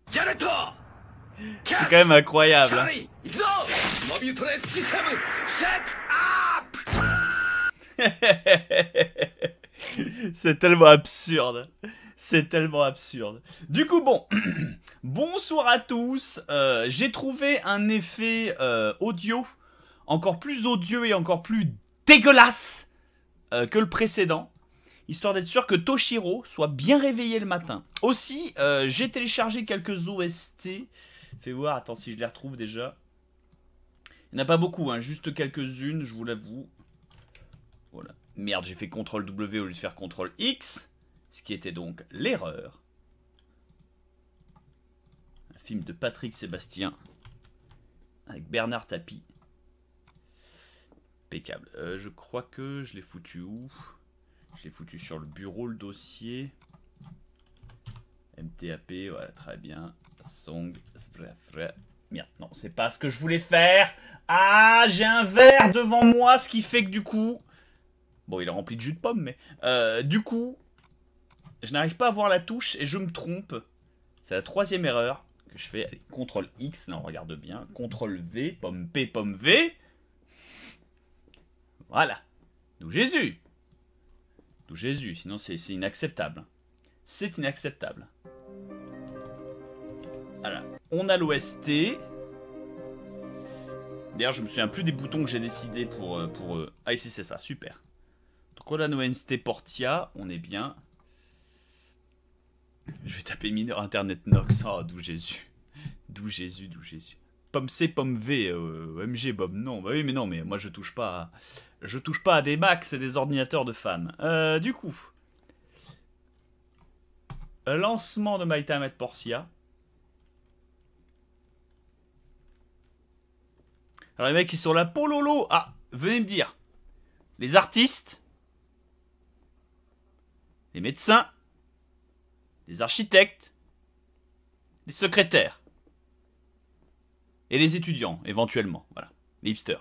C'est quand même incroyable. Hein. C'est tellement absurde. C'est tellement absurde. Du coup, bon. Bonsoir à tous. J'ai trouvé un effet audio encore plus odieux et encore plus dégueulasse que le précédent. Histoire d'être sûr que Toshiro soit bien réveillé le matin. Aussi, j'ai téléchargé quelques OST. Fais voir, attends si je les retrouve déjà. Il n'y en a pas beaucoup, hein, juste quelques-unes, je vous l'avoue. Voilà. Merde, j'ai fait CTRL-W au lieu de faire CTRL-X. Ce qui était donc l'erreur. Un film de Patrick Sébastien. Avec Bernard Tapie. Impeccable. Je crois que je l'ai foutu où? Je l'ai foutu sur le bureau, le dossier. MTAP, voilà, très bien. Song, merde, non, c'est pas ce que je voulais faire. Ah, j'ai un verre devant moi, ce qui fait que du coup... Bon, il est rempli de jus de pomme, mais... du coup, je n'arrive pas à voir la touche et je me trompe. C'est la troisième erreur que je fais. Allez, CTRL X, là, on regarde bien. CTRL V, pomme P, pomme V. Voilà. D'où Jésus. D'où Jésus, sinon c'est inacceptable. C'est inacceptable. Voilà. On a l'OST. D'ailleurs, je me souviens plus des boutons que j'ai décidé pour... Ah, ici, c'est ça, super. Donc, on a nos OST Portia, on est bien. Je vais taper mineur internet Nox. Oh, d'où Jésus. D'où Jésus, d'où Jésus. Pomme C, pomme V, OMG, Bob, non. Bah oui, mais non, mais moi, je touche pas à... Je touche pas à des Macs, c'est des ordinateurs de femmes. Du coup... Lancement de My Time at Portia. Alors les mecs qui sont là, pololo. Ah, venez me dire. Les artistes. Les médecins. Les architectes. Les secrétaires. Et les étudiants, éventuellement. Voilà, les hipsters.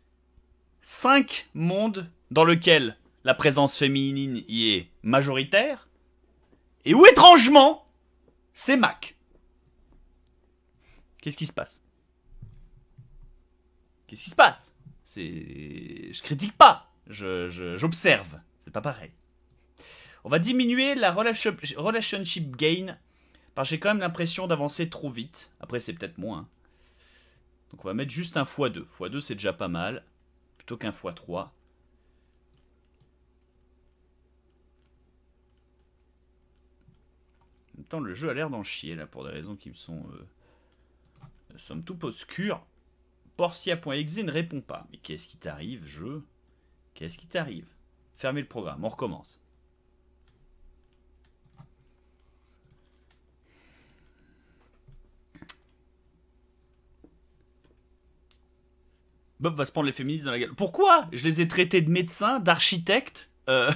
5 mondes dans lesquels la présence féminine y est majoritaire. Et où, étrangement, c'est Mac. Qu'est-ce qui se passe? Qu'est-ce qui se passe? Je critique pas. J'observe. C'est pas pareil. On va diminuer la relationship gain. Parce que j'ai quand même l'impression d'avancer trop vite. Après, c'est peut-être moins. Donc, on va mettre juste un x2. x2, c'est déjà pas mal. Plutôt qu'un x3. En même temps, le jeu a l'air d'en chier, là, pour des raisons qui me sont... somme toute obscures. Portia.exe ne répond pas. Mais qu'est-ce qui t'arrive, jeu? Qu'est-ce qui t'arrive? Fermez le programme, on recommence. Bob va se prendre les féministes dans la gueule. Pourquoi? Je les ai traités de médecins, d'architectes.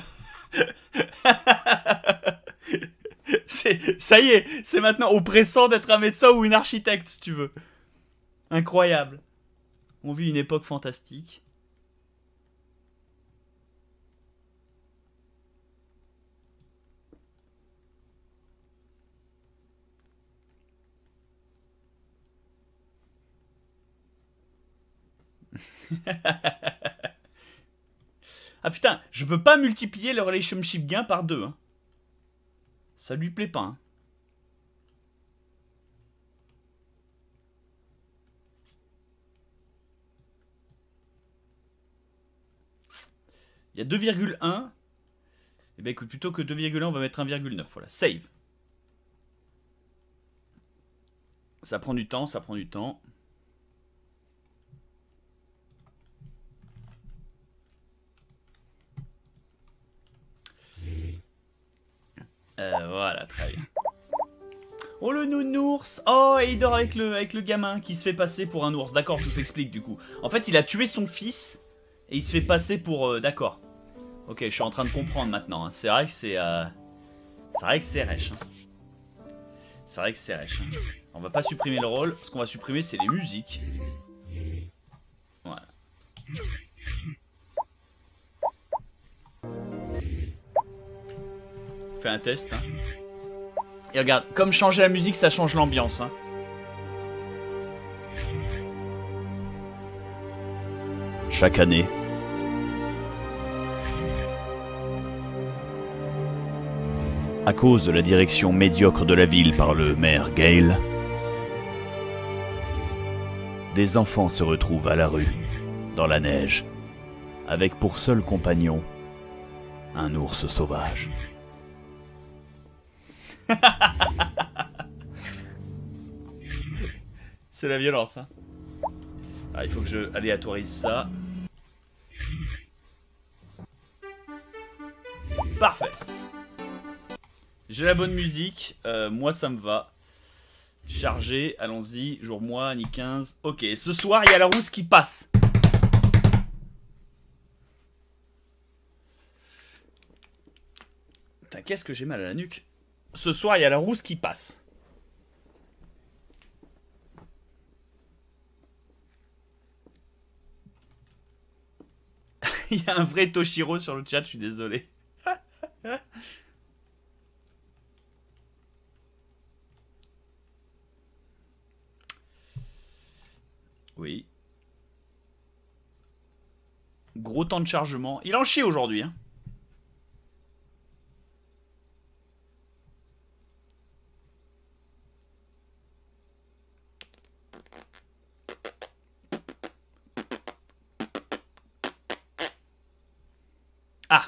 Ça y est, c'est maintenant oppressant d'être un médecin ou une architecte, si tu veux. Incroyable. On vit une époque fantastique. Ah putain, je peux pas multiplier le relationship gain par 2. Hein. Ça lui plaît pas. Hein. Il y a 2,1. Eh ben écoute, plutôt que 2,1, on va mettre 1,9. Voilà, save. Ça prend du temps, ça prend du temps. Voilà, très bien. Oh le nounours. Oh, et il dort avec le gamin qui se fait passer pour un ours. D'accord, tout s'explique du coup. En fait, il a tué son fils et il se fait passer pour... D'accord. Ok, je suis en train de comprendre maintenant. Hein. C'est vrai que c'est... C'est vrai que c'est rêche. Hein. C'est vrai que c'est rêche. Hein. On va pas supprimer le rôle. Ce qu'on va supprimer, c'est les musiques. Voilà. Fais un test. Hein. Et regarde, comme changer la musique, ça change l'ambiance. Hein. Chaque année, à cause de la direction médiocre de la ville par le maire Gale, des enfants se retrouvent à la rue, dans la neige, avec pour seul compagnon un ours sauvage. C'est la violence, hein. Ah, il faut que je aléatorise ça. Parfait. J'ai la bonne musique, moi ça me va. Chargé, allons-y, jour mois, ni 15. Ok, ce soir il y a la rousse qui passe. Putain, qu'est-ce que j'ai mal à la nuque. Ce soir il y a la rousse qui passe. Il y a un vrai Toshiro sur le chat, je suis désolé. Oui. Gros temps de chargement. Il en chie aujourd'hui. Hein. Ah.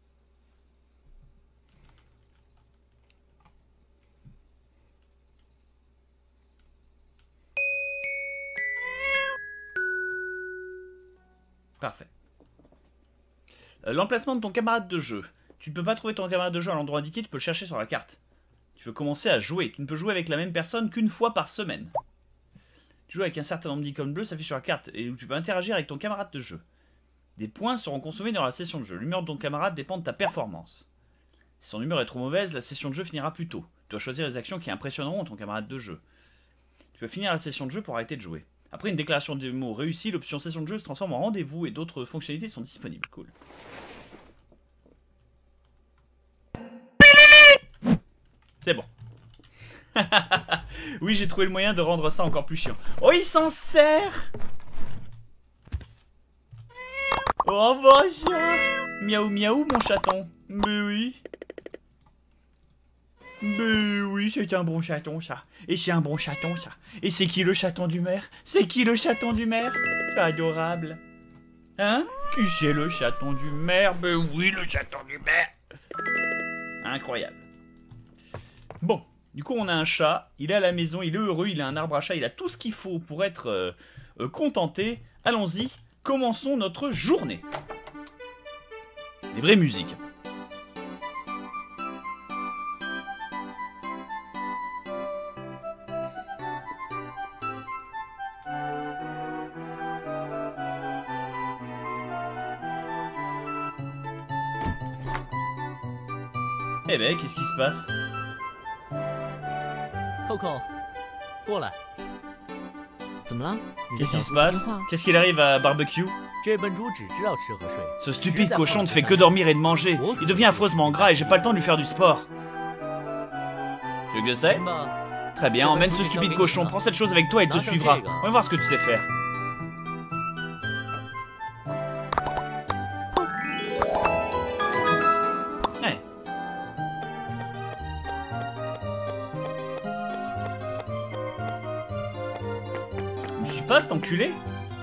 Parfait. L'emplacement de ton camarade de jeu. Tu ne peux pas trouver ton camarade de jeu à l'endroit indiqué, tu peux le chercher sur la carte. Tu peux commencer à jouer. Tu ne peux jouer avec la même personne qu'une fois par semaine. Tu joues avec un certain nombre d'icônes bleues, ça affiche sur la carte, et où tu peux interagir avec ton camarade de jeu. Des points seront consommés dans la session de jeu. L'humeur de ton camarade dépend de ta performance. Si son humeur est trop mauvaise, la session de jeu finira plus tôt. Tu dois choisir les actions qui impressionneront ton camarade de jeu. Tu peux finir la session de jeu pour arrêter de jouer. Après une déclaration de mots réussie, l'option session de jeu se transforme en rendez-vous et d'autres fonctionnalités sont disponibles. Cool. C'est bon. Oui, j'ai trouvé le moyen de rendre ça encore plus chiant. Oh, il s'en sert. Oh, bonjour. Miaou, miaou, mon chaton. Mais oui. Mais oui, c'est un bon chaton, ça. Et c'est un bon chaton, ça. Et c'est qui le chaton du maire? C'est qui le chaton du maire? C'est adorable. Hein? Qui c'est le chaton du maire? Mais oui, le chaton du maire. Incroyable. Bon, du coup, on a un chat. Il est à la maison, il est heureux, il a un arbre à chat, il a tout ce qu'il faut pour être contenté. Allons-y, commençons notre journée. Des vraies musiques. Eh ben, qu'est-ce qui se passe? Coco, 过来。怎么了？ Qu'est-ce qui se passe? Qu'est-ce qu'il arrive à barbecue? 这笨猪只知道吃和睡。 Ce stupide cochon ne fait que dormir et de manger. Il devient affreusement gras et j'ai pas le temps de lui faire du sport. Tu veux que je sais? Très bien, emmène ce stupide cochon. Prends cette chose avec toi et il te suivra. On va voir ce que tu sais faire. Ouais. Je suis pas cet enculé?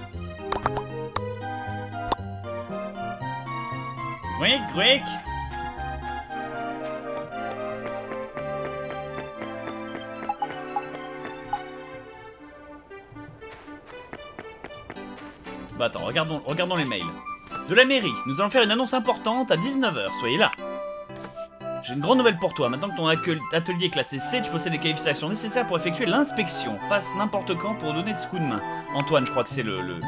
Gric, gric. Bah attends, regardons les mails. De la mairie, nous allons faire une annonce importante à 19 h, soyez là. J'ai une grande nouvelle pour toi, maintenant que ton atelier est classé C, tu possèdes les qualifications nécessaires pour effectuer l'inspection. Passe n'importe quand pour donner ce coup de main. Antoine, je crois que c'est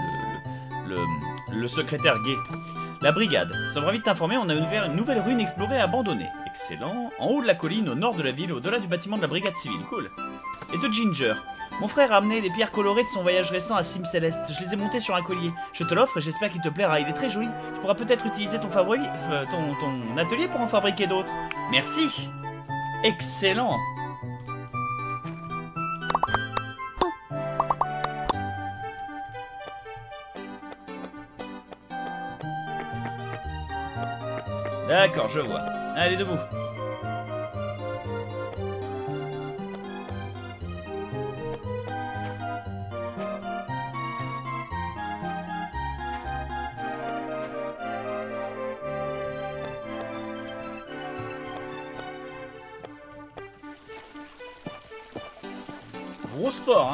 le secrétaire gay. La brigade. Nous sommes ravis de t'informer, on a ouvert une nouvelle rue inexplorée et abandonnée. Excellent. En haut de la colline, au nord de la ville, au-delà du bâtiment de la brigade civile. Cool. Et de Ginger. Mon frère a amené des pierres colorées de son voyage récent à Sim Céleste. Je les ai montées sur un collier. Je te l'offre et j'espère qu'il te plaira. Il est très joli. Tu pourras peut-être utiliser ton atelier pour en fabriquer d'autres. Merci. Excellent. D'accord, je vois. Allez, debout. Gros sport, hein.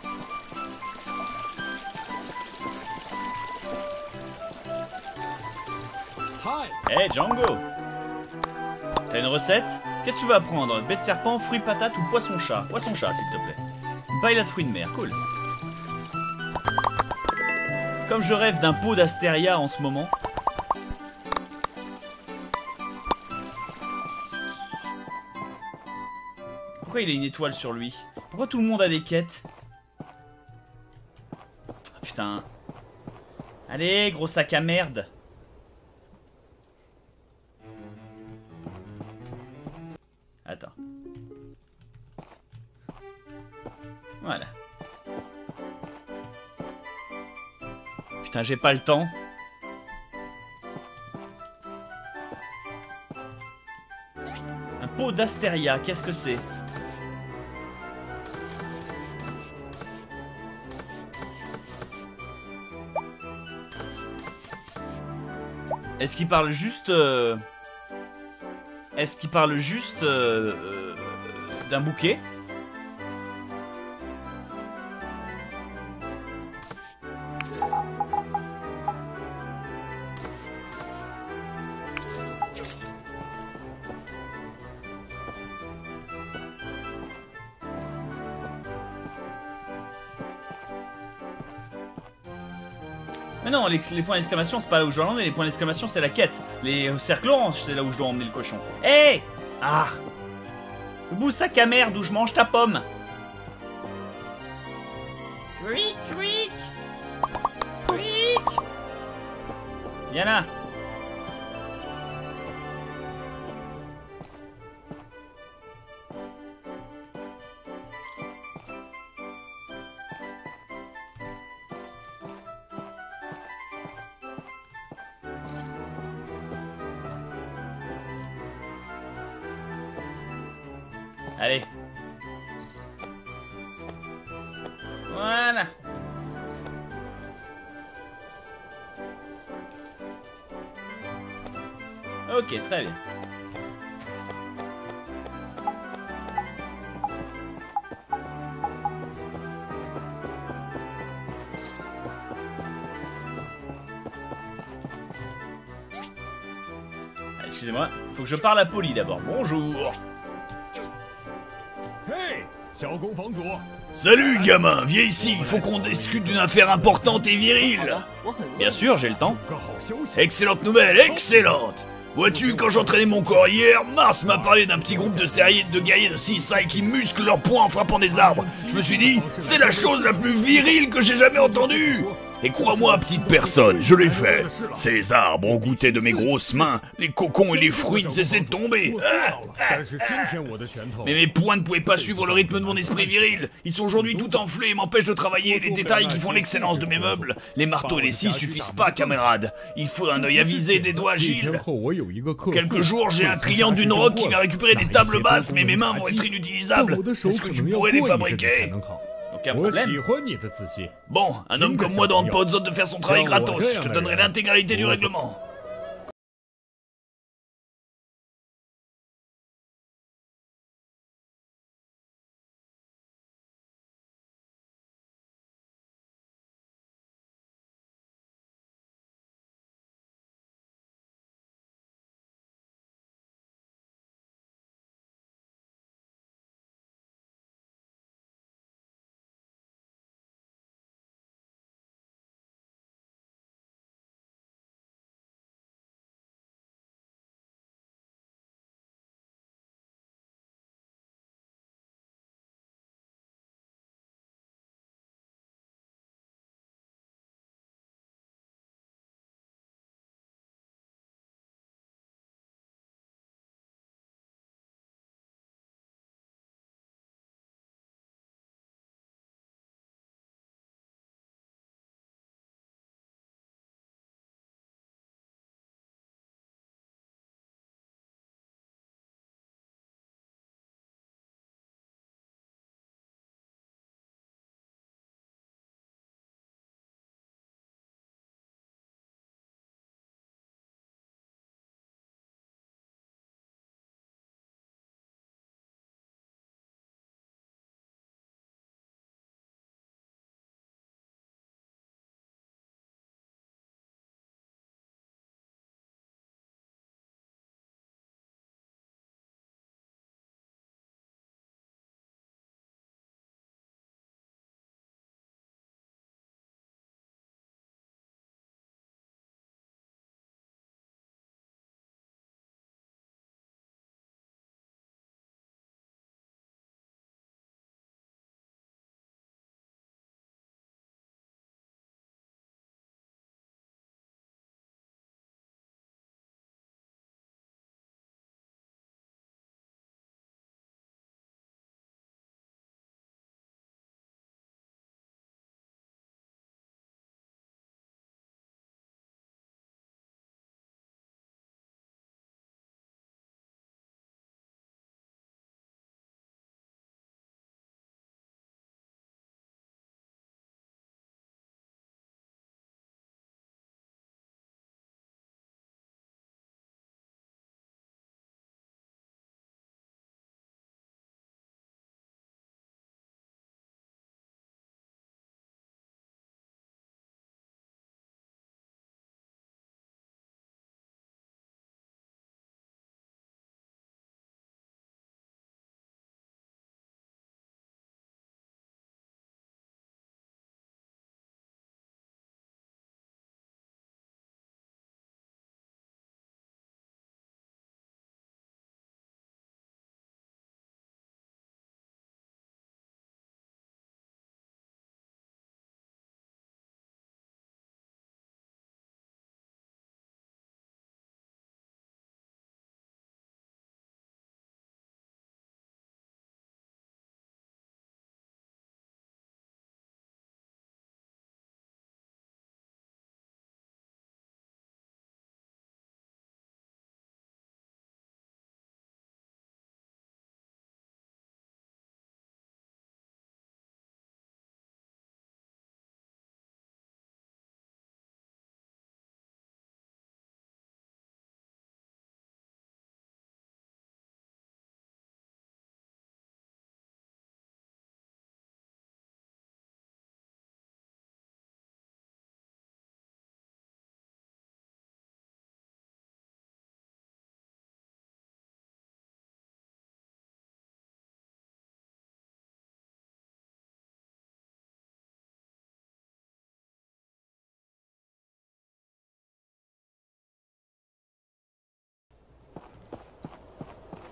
Hey Django, t'as une recette? Qu'est-ce que tu veux apprendre? Bête serpent, fruits patate ou poisson chat? Poisson chat s'il te plaît. Bail à de fruits de mer, cool. Comme je rêve d'un pot d'astéria en ce moment. Pourquoi il a une étoile sur lui? Pourquoi tout le monde a des quêtes? Oh, putain. Allez, gros sac à merde. Attends. Voilà. Putain, j'ai pas le temps. Un pot d'astéria, qu'est-ce que c'est? Est-ce qu'il parle juste... Est-ce qu'il parle juste d'un bouquet? Mais non, les points d'exclamation, c'est pas là où je dois l'emmener. Les points d'exclamation, c'est la quête. Les cercles orange, c'est là où je dois emmener le cochon. Hé hey ah, le bout sac à merde où je mange ta pomme. Quick, quick, quick. Viens là. Allez. Voilà. Ok, très bien. Excusez-moi, faut que je parle à Polly d'abord. Bonjour. Salut gamin, viens ici, il faut qu'on discute d'une affaire importante et virile. Bien sûr, j'ai le temps. Excellente nouvelle, excellente. Vois-tu, quand j'entraînais mon corps hier, Mars m'a parlé d'un petit groupe de guerriers de Seaside qui musclent leurs poings en frappant des arbres. Je me suis dit, c'est la chose la plus virile que j'ai jamais entendue. Et crois-moi, petite personne, je l'ai fait. Ces arbres ont goûté de mes grosses mains, les cocons et les fruits ne cessaient de tomber. Mais mes poings ne pouvaient pas suivre le rythme de mon esprit viril. Ils sont aujourd'hui tout enflés et m'empêchent de travailler les détails qui font l'excellence de mes meubles. Les marteaux et les scies suffisent pas, camarade. Il faut un œil avisé et des doigts agiles. Quelques jours, j'ai un client d'une rock qui va récupérer des tables basses, mais mes mains vont être inutilisables. Est-ce que tu pourrais les fabriquer? Aucun problème. Bon, un homme comme moi demande pas aux autres de faire son travail gratos. Je te donnerai l'intégralité du règlement.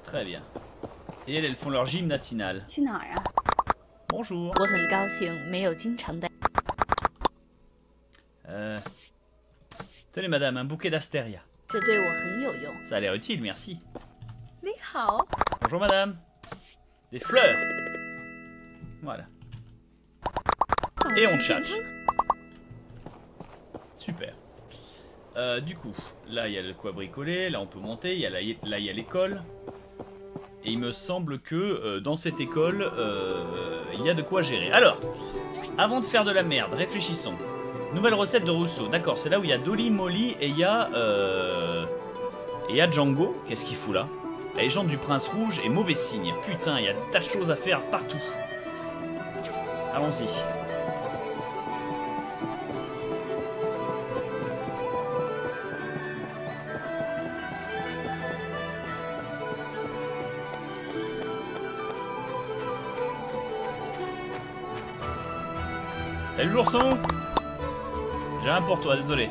Très bien. Et elles font leur gym matinal. 去哪儿啊？ Bonjour. 我很高兴没有经常带。 Tenez madame, un bouquet d'astéria. 这对我很有用。 Ça a l'air utile, merci. 你好。 Bonjour madame. Des fleurs. Voilà. Et on tchatche. Super. Du coup, là il y a de quoi bricoler, là on peut monter, là il y a l'école. Et il me semble que dans cette école, il y a de quoi gérer. Alors, avant de faire de la merde, réfléchissons. Nouvelle recette de Rousseau. D'accord, c'est là où il y a Dolly, Molly et il y a Django. Qu'est-ce qu'il fout là? La légende du prince rouge est mauvais signe. Putain, il y a des tas de choses à faire partout. Allons-y. Salut l'ourson. J'ai rien pour toi, désolé.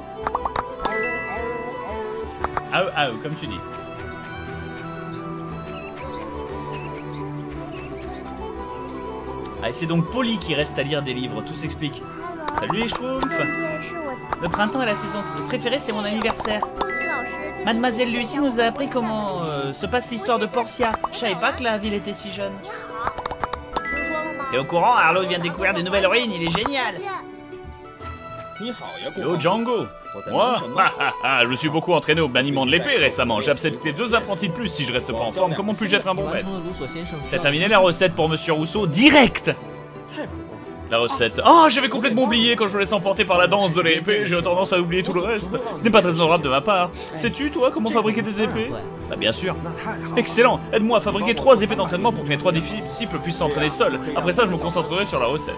Ah, comme tu dis. Ah, et c'est donc Polly qui reste à lire des livres, tout s'explique. Salut les schtroumpfs. Le printemps est la saison préférée, c'est mon anniversaire. Mademoiselle Lucie nous a appris comment se passe l'histoire de Portia. Je savais pas que la ville était si jeune. T'es au courant? Arlo vient de découvrir des nouvelles ruines, il est génial. Yo Django. Moi? Je me suis beaucoup entraîné au maniement de l'épée récemment. J'ai accepté 2 apprentis de plus. Si je reste pas en forme, comment puis-je être un bon maître? T'as terminé la recette pour Monsieur Rousseau? Direct. La recette. Oh, j'avais complètement oublié quand je me laisse emporter par la danse de l'épée. J'ai tendance à oublier tout le reste. Ce n'est pas très honorable de ma part. Sais-tu, toi, comment fabriquer des épées? Bah, bien sûr. Excellent. Aide-moi à fabriquer 3 épées d'entraînement pour que mes 3 disciples puissent s'entraîner seuls. Après ça, je me concentrerai sur la recette.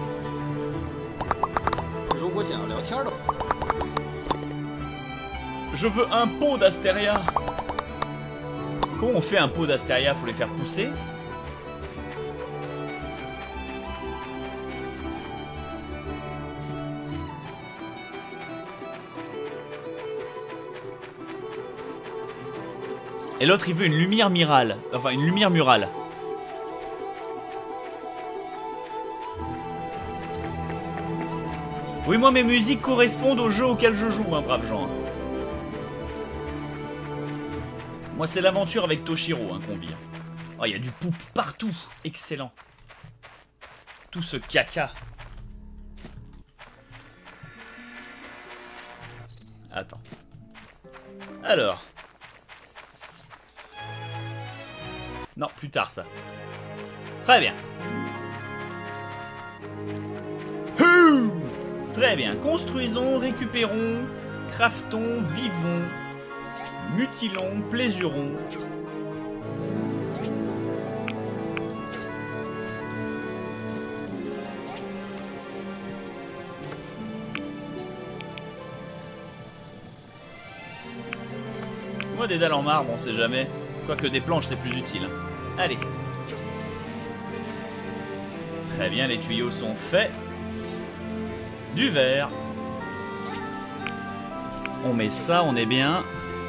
Je veux un pot d'astéria. Comment on fait un pot d'astéria? Faut les faire pousser. Et l'autre il veut une lumière murale. Enfin une lumière murale. Oui, moi mes musiques correspondent au jeu auquel je joue, hein, brave gens. Moi c'est l'aventure avec Toshiro, hein, qu'on vit. Oh, il y a du poupe partout. Excellent. Tout ce caca. Attends. Alors. Non, plus tard ça. Très bien. Très bien. Construisons, récupérons, craftons, vivons, mutilons, plaisurons. Moi des dalles en marbre, on sait jamais. Quoique des planches c'est plus utile. Allez. Très bien, les tuyaux sont faits. Du verre. On met ça, on est bien.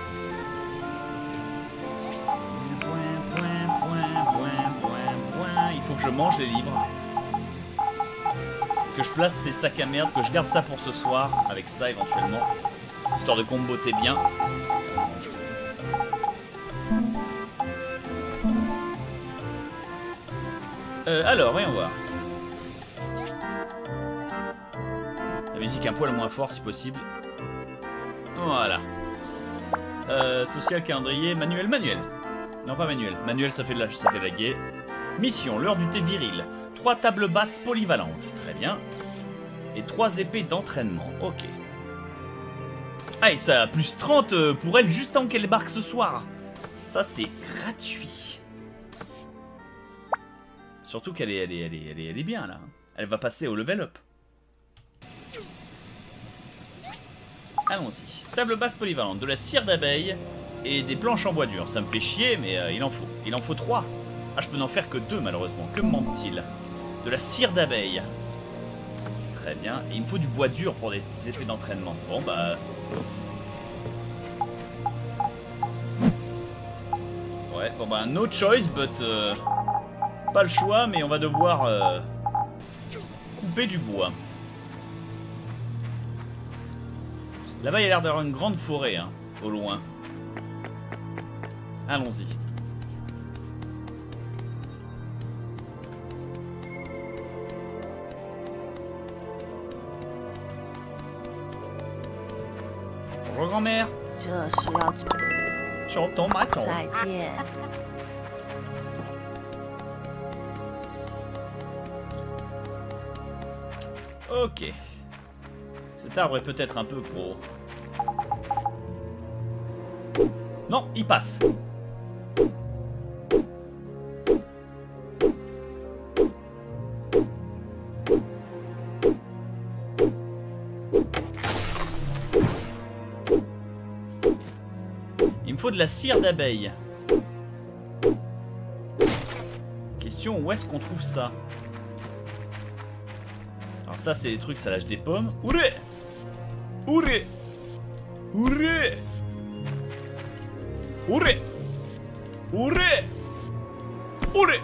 Il faut que je mange les livres. Que je place ces sacs à merde, que je garde ça pour ce soir. Avec ça éventuellement. Histoire de comboter bien. Alors, voyons voir. La musique un poil moins fort si possible. Voilà. Social, calendrier, manuel, manuel. Non, pas manuel. Manuel, ça fait la guet. Mission, l'heure du thé viril. 3 tables basses polyvalentes. Très bien. Et 3 épées d'entraînement. Ok. Ah, et ça a plus 30 pour elle juste avant qu'elle débarque ce soir. Ça, c'est gratuit. Surtout qu'elle est bien là. Elle va passer au level up. Allons-y. Table basse polyvalente, de la cire d'abeille et des planches en bois dur. Ça me fait chier, mais il en faut. Il en faut 3. Ah, je peux n'en faire que 2 malheureusement. Que me manque-t-il? De la cire d'abeille. Très bien. Et il me faut du bois dur pour des épées d'entraînement. Bon bah... Ouais. bon bah no choice, but pas le choix, mais on va devoir couper du bois. Là-bas, il y a l'air d'avoir une grande forêt, hein, au loin. Allons-y. Bonjour grand-mère. 这是要去 J'entends ma tante. 再见。 Ok. Cet arbre est peut-être un peu gros. Non, il passe. Il me faut de la cire d'abeille. Question, où est-ce qu'on trouve ça? Alors ça, c'est des trucs, ça lâche des pommes. Ouré! Ouré! Ouré! Ouré! Ouré! Ouré!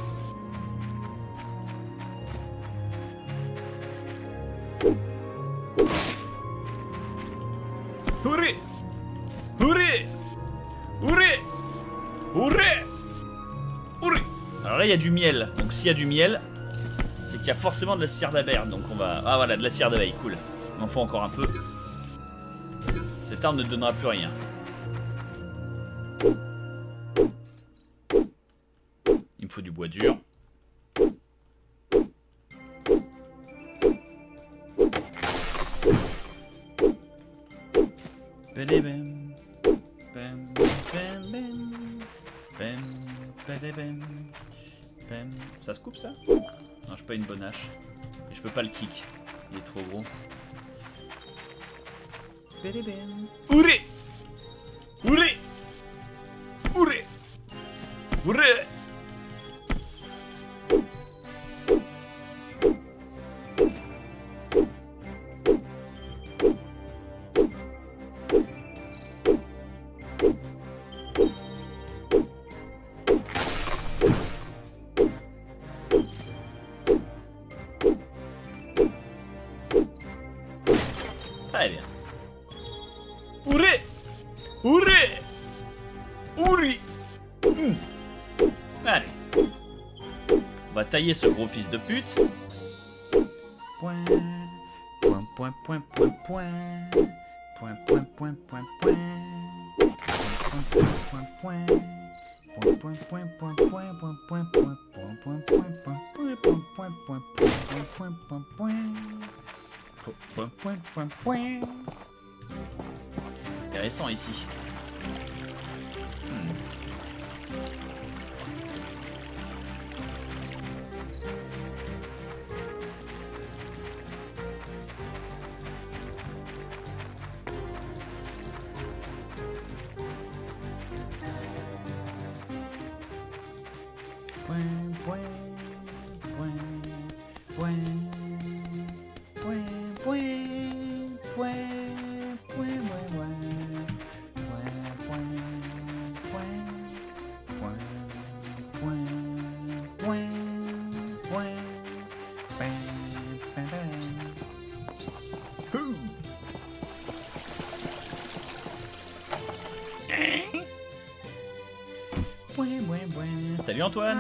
Ouré! Ouré! Ouré! Ouré! Ouré! Alors là, il y a du miel. Donc s'il y a du miel, c'est qu'il y a forcément de la cire d'abeille. Donc on va... Ah voilà, de la cire d'abeille, cool. Il en faut encore un peu. Cette arme ne donnera plus rien. Il me faut du bois dur. Ça se coupe ça? Non, j'ai pas une bonne hache. Et je peux pas le kick. Il est trop gros. Ouré! Ouré! Ouré! Ouré! Très bien. Ouré! Ouré! Ouri! Allez. On va tailler ce gros fils de pute. Point. Point, point, point, point, point. Point, point, point, point, point. Point, point, point, point. Point, point, point, point, point, point, point, point, point, point, point, point, point, point, point, point, point. Intéressant ici. Salut Antoine.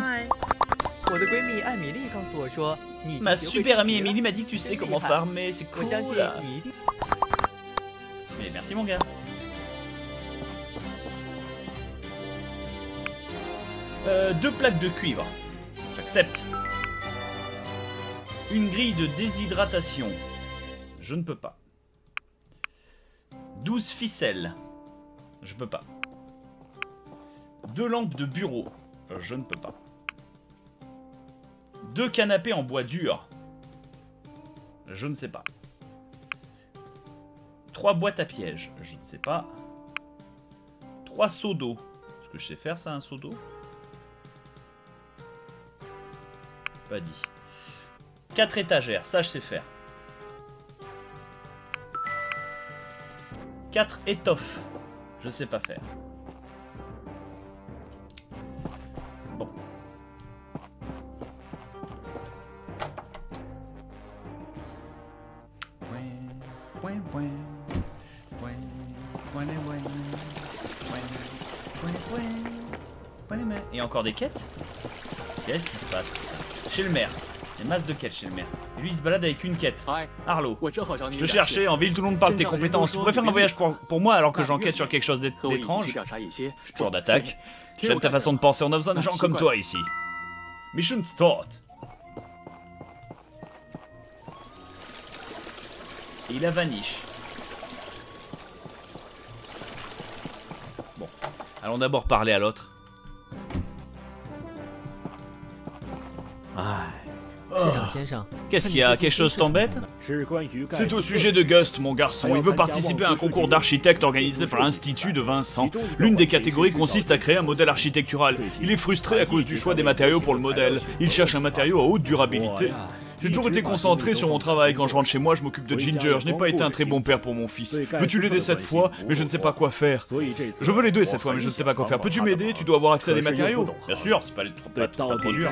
Ma super amie Emily m'a dit que tu sais comment farmer, c'est cool. Mais merci mon gars. Deux plaques de cuivre. J'accepte. Une grille de déshydratation. Je ne peux pas. 12 ficelles. Je peux pas. 2 lampes de bureau. Je ne peux pas. 2 canapés en bois dur. Je ne sais pas. 3 boîtes à pièges. Je ne sais pas. 3 seaux d'eau. Est-ce que je sais faire ça, un seau d'eau? Pas dit. 4 étagères. Ça, je sais faire. 4 étoffes. Je sais pas faire. Et encore des quêtes? Qu'est-ce qui se passe? Chez le maire. Il y a masse de quêtes chez le maire. Et lui il se balade avec une quête. Arlo, je te cherchais, en ville tout le monde parle de tes compétences. Tu pourrais faire un voyage pour moi alors que j'enquête sur quelque chose d'étrange? Je suis toujours d'attaque. J'aime ta façon de penser, on a besoin de gens comme toi ici. Mission start. Et il a vanish. Bon, allons d'abord parler à l'autre. Qu'est-ce qu'il y a? Quelque chose t'embête? C'est au sujet de Gust, mon garçon. Il veut participer à un concours d'architecte organisé par l'Institut de Vincent. L'une des catégories consiste à créer un modèle architectural. Il est frustré à cause du choix des matériaux pour le modèle. Il cherche un matériau à haute durabilité. J'ai toujours été concentré sur mon travail. Quand je rentre chez moi, je m'occupe de Ginger. Je n'ai pas été un très bon père pour mon fils. Veux-tu l'aider cette fois? Mais je ne sais pas quoi faire. Je veux l'aider cette fois, mais je ne sais pas quoi faire. Peux-tu m'aider? Tu dois avoir accès à des matériaux. Bien sûr, c'est pas trop dur.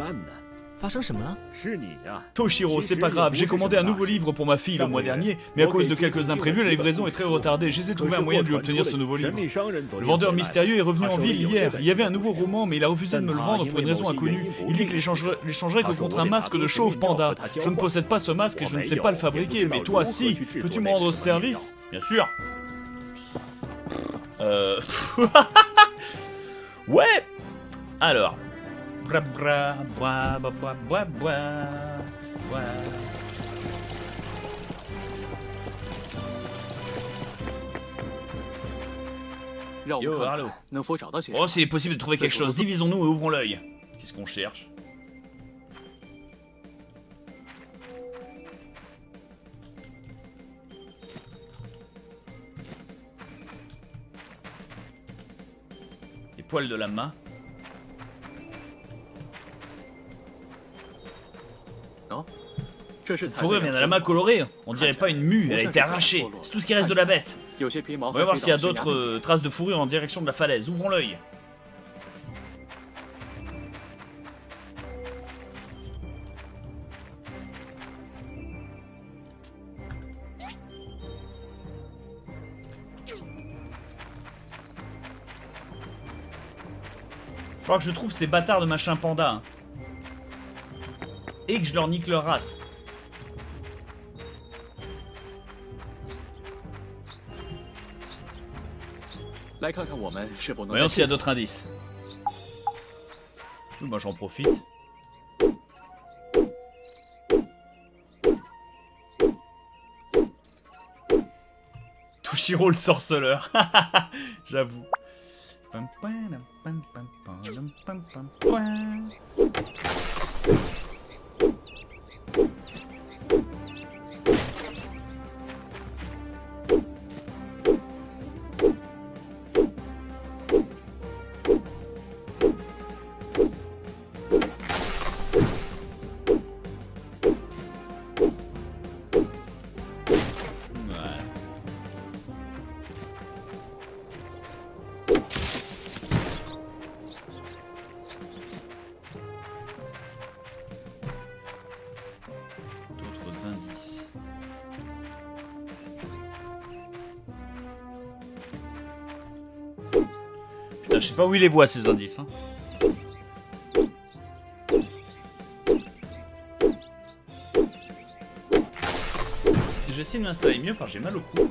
Toshiro, c'est pas grave, j'ai commandé un nouveau livre pour ma fille le mois dernier, mais à cause de quelques imprévus, la livraison est très retardée. J'essaie de trouver un moyen de lui obtenir ce nouveau livre. Le vendeur mystérieux est revenu en ville hier. Il y avait un nouveau roman, mais il a refusé de me le vendre pour une raison inconnue. Il dit qu'il l'échangerait que contre un masque de chauve panda. Je ne possède pas ce masque et je ne sais pas le fabriquer, mais toi, si. Peux-tu me rendre service? Bien sûr. Ouais. Alors. Bra bra, bois, bois, bois, bois, bois. Yo, Arlo. Oh, s'il est possible de trouver quelque chose, divisons-nous et ouvrons l'œil. Qu'est-ce qu'on cherche? Les poils de la main. Cette fourrure vient de la main colorée. On dirait pas une mue, elle a été arrachée. C'est tout ce qui reste de la bête. On va voir s'il y a d'autres traces de fourrure en direction de la falaise. Ouvrons l'œil. Faudra que je trouve ces bâtards de machin panda. Hein. Et que je leur nique leur race. Voyons s'il y a d'autres indices. Moi j'en profite. Toshiro le sorceleur. J'avoue. Indices. Putain, je sais pas où il les voit ces indices. Hein. Je vais essayer de m'installer mieux parce que j'ai mal au cou.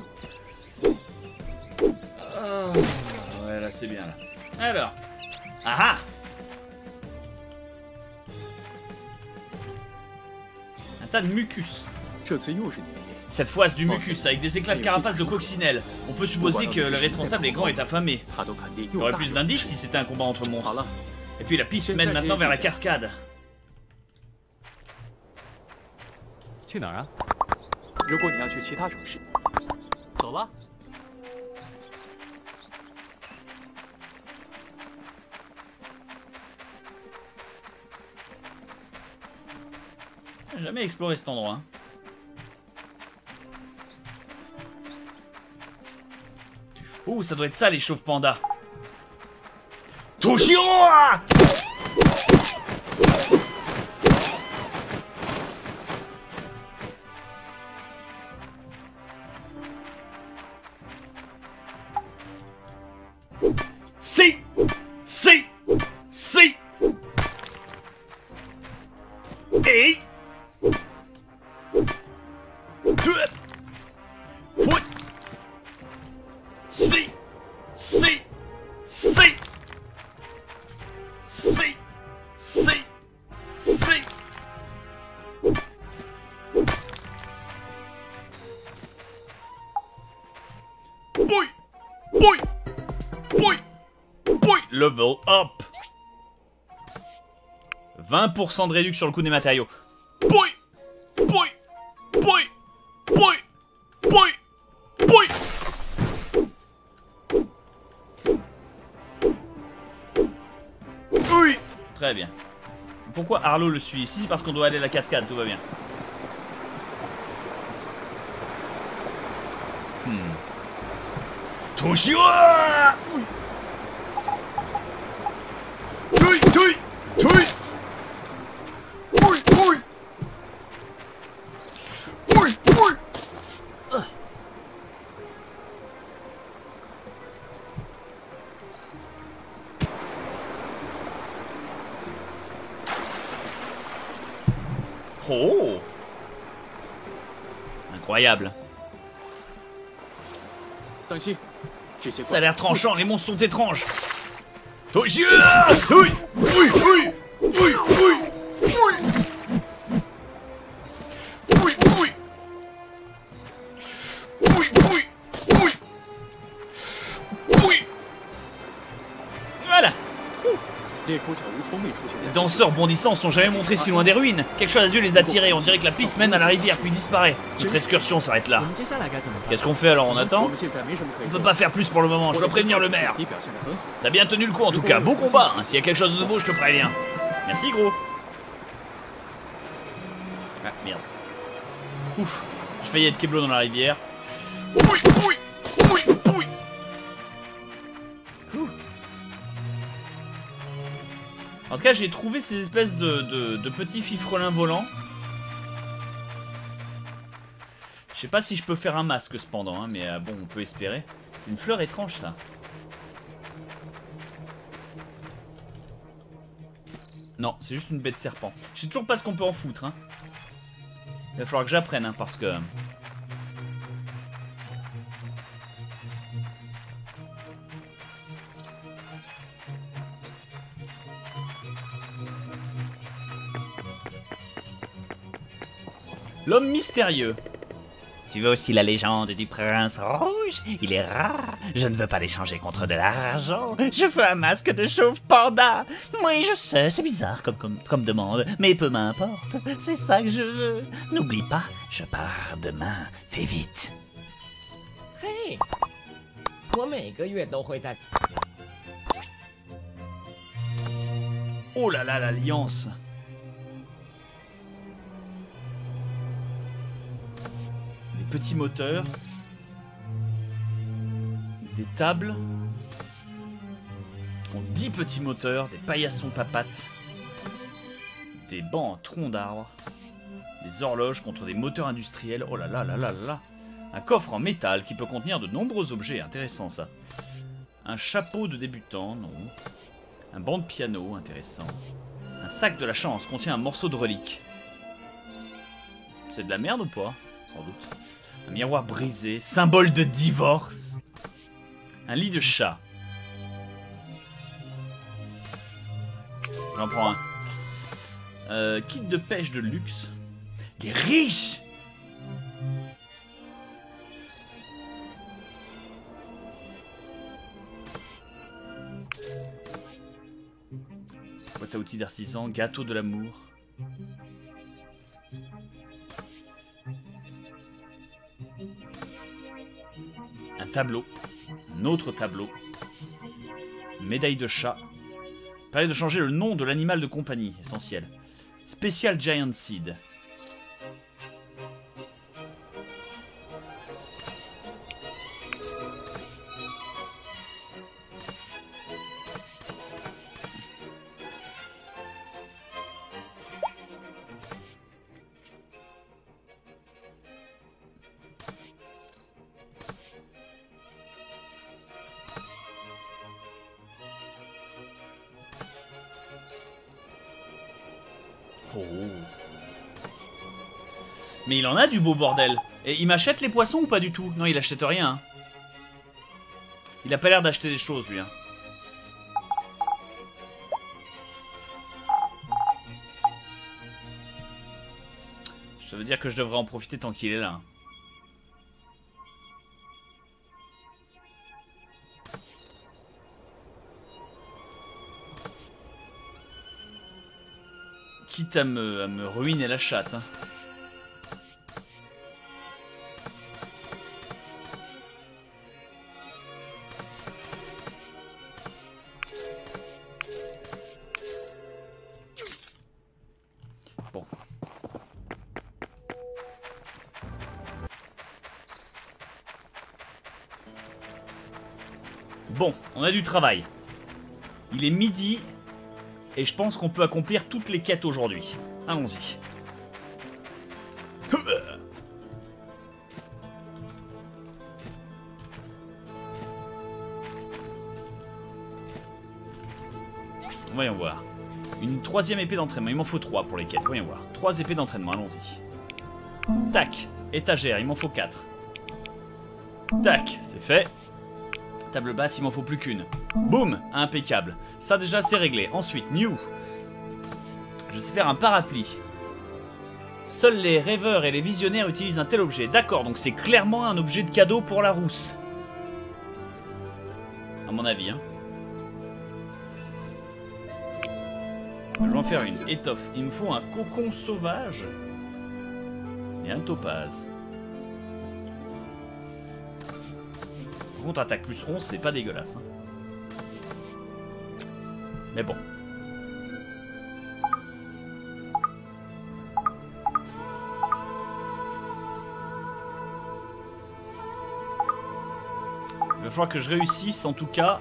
Oh, ouais, là c'est bien là. Alors. Ah ah! Un tas de mucus. Cette fois, c'est du mucus avec des éclats de carapace de coccinelle. On peut supposer que le responsable est grand et affamé. Il y aurait plus d'indices si c'était un combat entre monstres. Et puis la piste mène maintenant vers la cascade. J'ai jamais exploré cet endroit. Hein. Oh, ça doit être ça les chauves pandas. Toshiro! Si. Boy. Boy. Boy. Boy. Level up. 20% de réduction sur le coût des matériaux. Boy. Boy. Boy. Boy. Boy. Boy. Oui. Très bien. Pourquoi Arlo le suit? Si, c'est parce qu'on doit aller à la cascade, tout va bien. Toshira! Tui, tui, tui! Ui, ui! Ui, ui! Oh! Incroyable. Ça a l'air tranchant, les monstres sont étranges. Toshira! Ui, ui, ui! Ui, ui! Ui! Ui, ui! Ui, ui! Ui! Ui! Voilà. Les danseurs bondissants sont jamais montrés si loin des ruines. Quelque chose a dû les attirer, on dirait que la piste mène à la rivière puis disparaît. Notre excursion s'arrête là. Qu'est-ce qu'on fait alors, on attend? On ne peut pas faire plus pour le moment, je dois prévenir le maire. T'as bien tenu le coup en tout cas, bon combat, hein. S'il y a quelque chose de nouveau, je te préviens. Merci gros. Ah merde. Ouf, j'ai failli être Keblo dans la rivière. Ui, ui! Ui, ui! En tout cas, j'ai trouvé ces espèces de petits fifrelins volants. Je sais pas si je peux faire un masque cependant, hein, mais bon, on peut espérer. C'est une fleur étrange, ça. Non, c'est juste une bête serpent. Je sais toujours pas ce qu'on peut en foutre, hein. Il va falloir que j'apprenne, hein, parce que... L'homme mystérieux. Tu veux aussi la légende du prince rouge? Il est rare. Je ne veux pas l'échanger contre de l'argent. Je veux un masque de chauve panda. Oui, je sais, c'est bizarre comme demande, mais peu m'importe. C'est ça que je veux. N'oublie pas, je pars demain. Fais vite. Hey, 我每个月都会在 Oh là là, l'alliance. Des petits moteurs. Des tables. 10 petits moteurs. Des paillassons papates. Des bancs en tronc d'arbre. Des horloges contre des moteurs industriels. Oh là là là là là. Un coffre en métal qui peut contenir de nombreux objets. Intéressant ça. Un chapeau de débutant. Non. Un banc de piano. Intéressant. Un sac de la chance contient un morceau de relique. C'est de la merde ou pas? Sans doute. Un miroir brisé, symbole de divorce. Un lit de chat. J'en prends un. Kit de pêche de luxe. Les riches. Boîte à outils d'artisan, gâteau de l'amour. Un tableau. Un autre tableau. Médaille de chat. Permet de changer le nom de l'animal de compagnie. Essentiel. Special Giant Seed. Oh. Mais il en a du beau bordel. Et il m'achète les poissons ou pas du tout? Non, il achète rien. Hein. Il a pas l'air d'acheter des choses, lui. Hein. Ça veut dire que je devrais en profiter tant qu'il est là. Hein. Quitte à me ruiner la chatte. Hein. Bon. Bon, on a du travail. Il est midi. Et je pense qu'on peut accomplir toutes les quêtes aujourd'hui. Allons-y. Voyons voir. Une troisième épée d'entraînement. Il m'en faut 3 pour les quêtes. Voyons voir. 3 épées d'entraînement. Allons-y. Tac. Étagère. Il m'en faut 4. Tac. C'est fait. Table basse, il m'en faut plus qu'une. Boum. Impeccable. Ça déjà c'est réglé. Ensuite, new. Je sais faire un parapluie. Seuls les rêveurs et les visionnaires utilisent un tel objet. D'accord, donc c'est clairement un objet de cadeau pour la rousse. À mon avis, hein. Je vais en faire une. Étoffe. Il me faut un cocon sauvage. Et un topaz. Contre-attaque plus 11, c'est pas dégueulasse. Hein. Mais bon. Il va falloir que je réussisse en tout cas.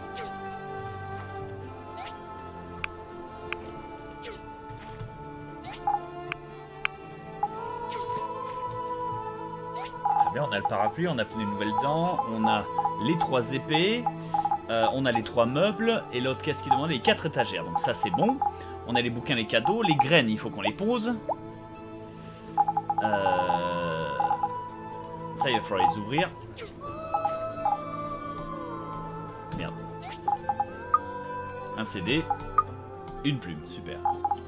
Très bien, on a le parapluie, on a une nouvelle dent, on a les 3 épées, on a les 3 meubles, et l'autre qu'est-ce qu'il demande? Les 4 étagères, donc ça c'est bon. On a les bouquins, les cadeaux, les graines, il faut qu'on les pose. Ça, il va falloir les ouvrir. Merde. Un CD. Une plume, super.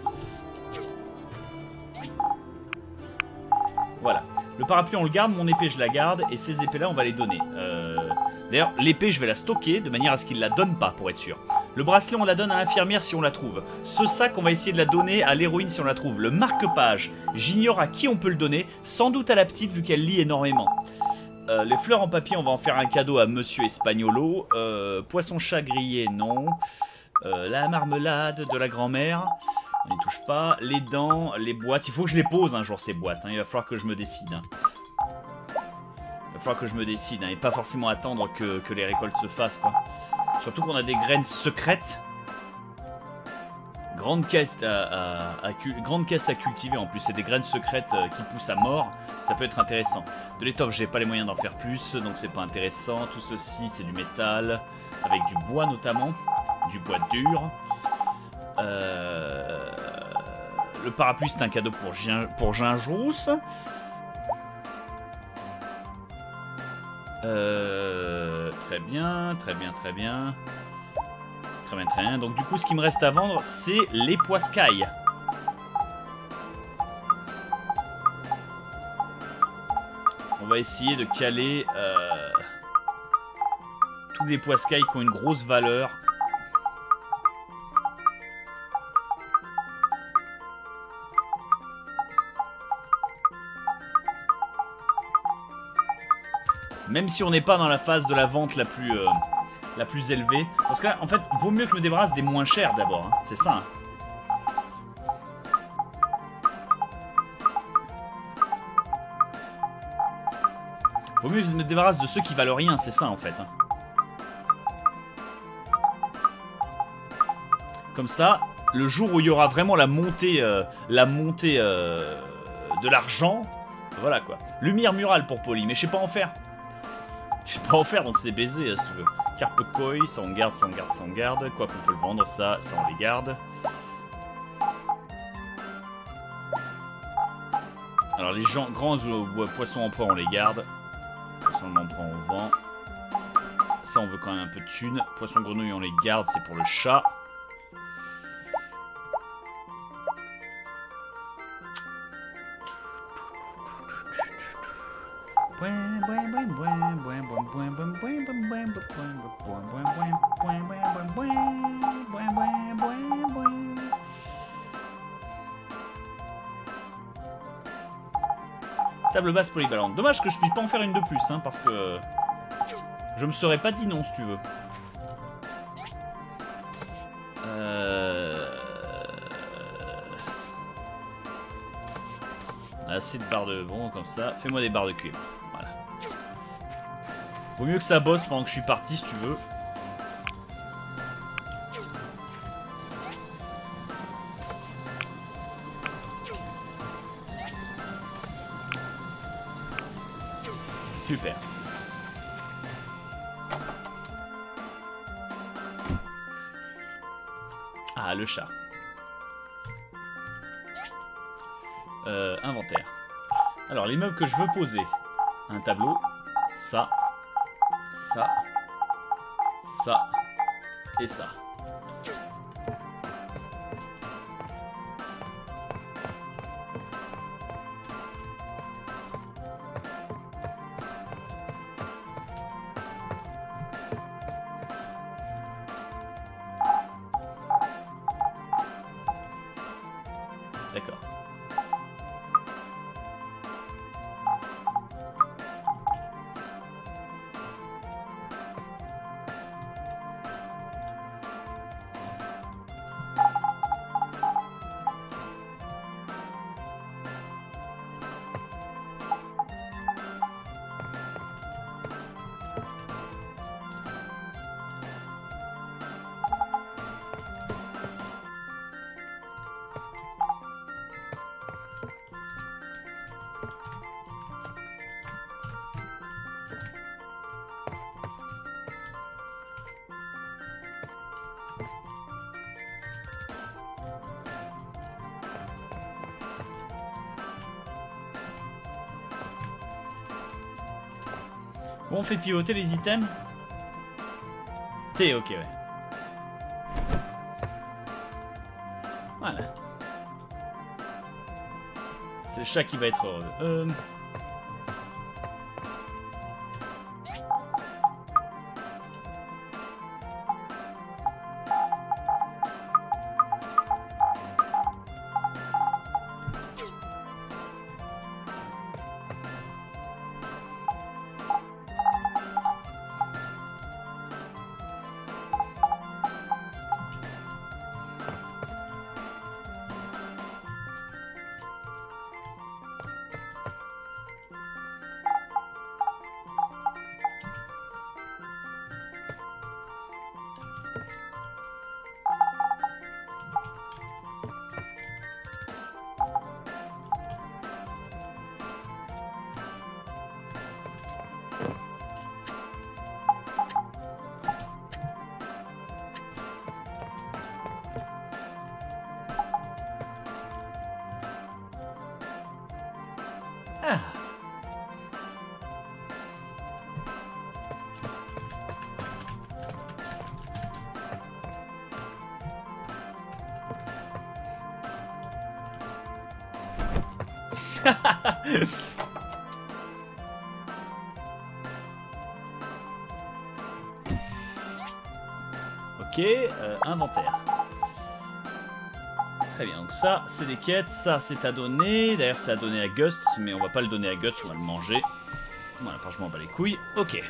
Voilà. Le parapluie, on le garde, mon épée, je la garde, et ces épées-là, on va les donner. D'ailleurs, l'épée, je vais la stocker, de manière à ce qu'il ne la donne pas, pour être sûr. Le bracelet, on la donne à l'infirmière si on la trouve. Ce sac, on va essayer de la donner à l'héroïne si on la trouve. Le marque-page, j'ignore à qui on peut le donner. Sans doute à la petite, vu qu'elle lit énormément. Les fleurs en papier, on va en faire un cadeau à Monsieur Espagnolo. Poisson-chat grillé, non. La marmelade de la grand-mère, on n'y touche pas. Les dents, les boîtes, il faut que je les pose un jour ces boîtes. Hein. Il va falloir que je me décide. Hein. Il va falloir que je me décide. Hein. Et pas forcément attendre que les récoltes se fassent. Quoi. Surtout qu'on a des graines secrètes. Grande caisse à cultiver en plus. C'est des graines secrètes qui poussent à mort. Ça peut être intéressant. De l'étoffe, j'ai pas les moyens d'en faire plus. Donc c'est pas intéressant. Tout ceci, c'est du métal. Avec du bois notamment. Du bois dur. Le parapluie, c'est un cadeau pour Gingerousse. Très bien, très bien, très bien. Très bien, très bien. Donc du coup, ce qui me reste à vendre, c'est les poiscailles. On va essayer de caler tous les poiscailles qui ont une grosse valeur. Même si on n'est pas dans la phase de la vente la plus élevée. Parce que là, en fait, vaut mieux que je me débarrasse des moins chers d'abord. Hein. C'est ça. Hein. Vaut mieux que je me débarrasse de ceux qui valent rien. C'est ça, en fait. Hein. Comme ça, le jour où il y aura vraiment la montée de l'argent, voilà quoi. Lumière murale pour Polly, mais je sais pas en faire. Je sais pas en faire, donc c'est baisé, si tu veux. Carpe koi, ça on garde, ça on garde, ça on garde. Quoi qu'on peut le vendre, ça on les garde. Alors les grands poissons en proie, on les garde. Poisson en proie, on vend. Ça, on veut quand même un peu de thunes. Poisson grenouille, on les garde, c'est pour le chat. Table basse polyvalente. Dommage que je puisse pas en faire une de plus, hein, parce que je me serais pas dit non si tu veux. Assez de barres de... Bon, comme ça. Fais-moi des barres de cuivre. Voilà. Vaut mieux que ça bosse pendant que je suis parti, si tu veux. Super. Ah, le chat. Inventaire. Alors, les meubles que je veux poser. Un tableau. Ça. Ça. Ça. Et ça. D'accord. Bon, on fait pivoter les items. T, ok, ouais. Voilà. C'est le chat qui va être heureux. Ah. Ok, inventaire. Très bien, donc ça, c'est des quêtes, ça, c'est à donner. D'ailleurs, c'est à donner à Guts, mais on va pas le donner à Guts, on va le manger. Voilà, franchement, on bat les couilles. Ok.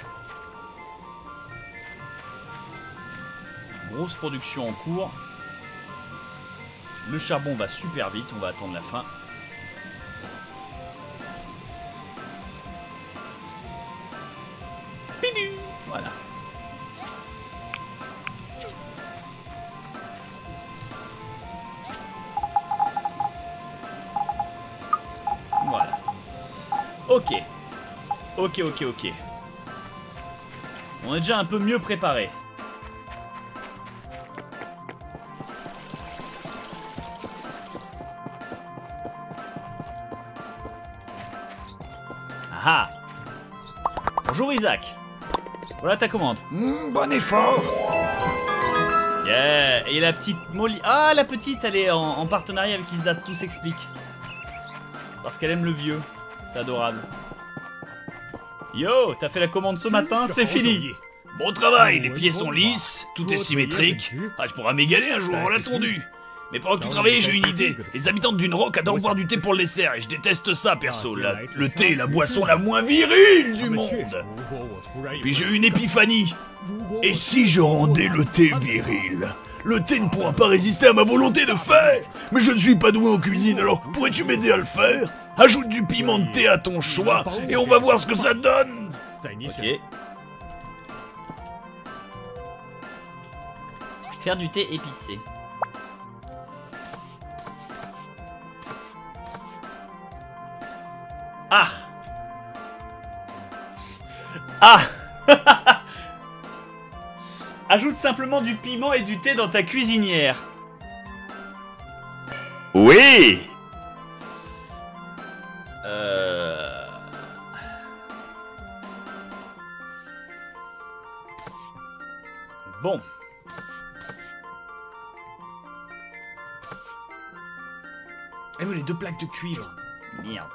Grosse production en cours. Le charbon va super vite, on va attendre la fin. Pinu. Voilà. Voilà. Ok. Ok, ok, ok. On est déjà un peu mieux préparé. Ah ah. Bonjour Isaac. Voilà ta commande. Bon effort. Yeah. Et la petite Molly. Ah, la petite, elle est en partenariat avec Isa. Tout s'explique. Parce qu'elle aime le vieux. C'est adorable. Yo, t'as fait la commande ce matin, c'est fini. Bon travail, les pieds sont lisses, tout est symétrique. Ah, je pourrais m'égaler un jour, on l'a tondu. Mais pendant que tu travaillais, j'ai une idée. Les habitants de Dune Rock adorent boire du thé pour le dessert et je déteste ça, perso. Le thé est la boisson la moins virile du monde. Puis j'ai eu une épiphanie. Et si je rendais le thé viril? Le thé ne pourra pas résister à ma volonté de faire. Mais je ne suis pas doué en cuisine, alors pourrais-tu m'aider à le faire? Ajoute du piment de thé à ton choix et on va voir ce que ça donne. Ok. Faire du thé épicé. Ah. Ah. Ajoute simplement du piment et du thé dans ta cuisinière. Oui. Bon. Et vous les deux plaques de cuivre. Merde.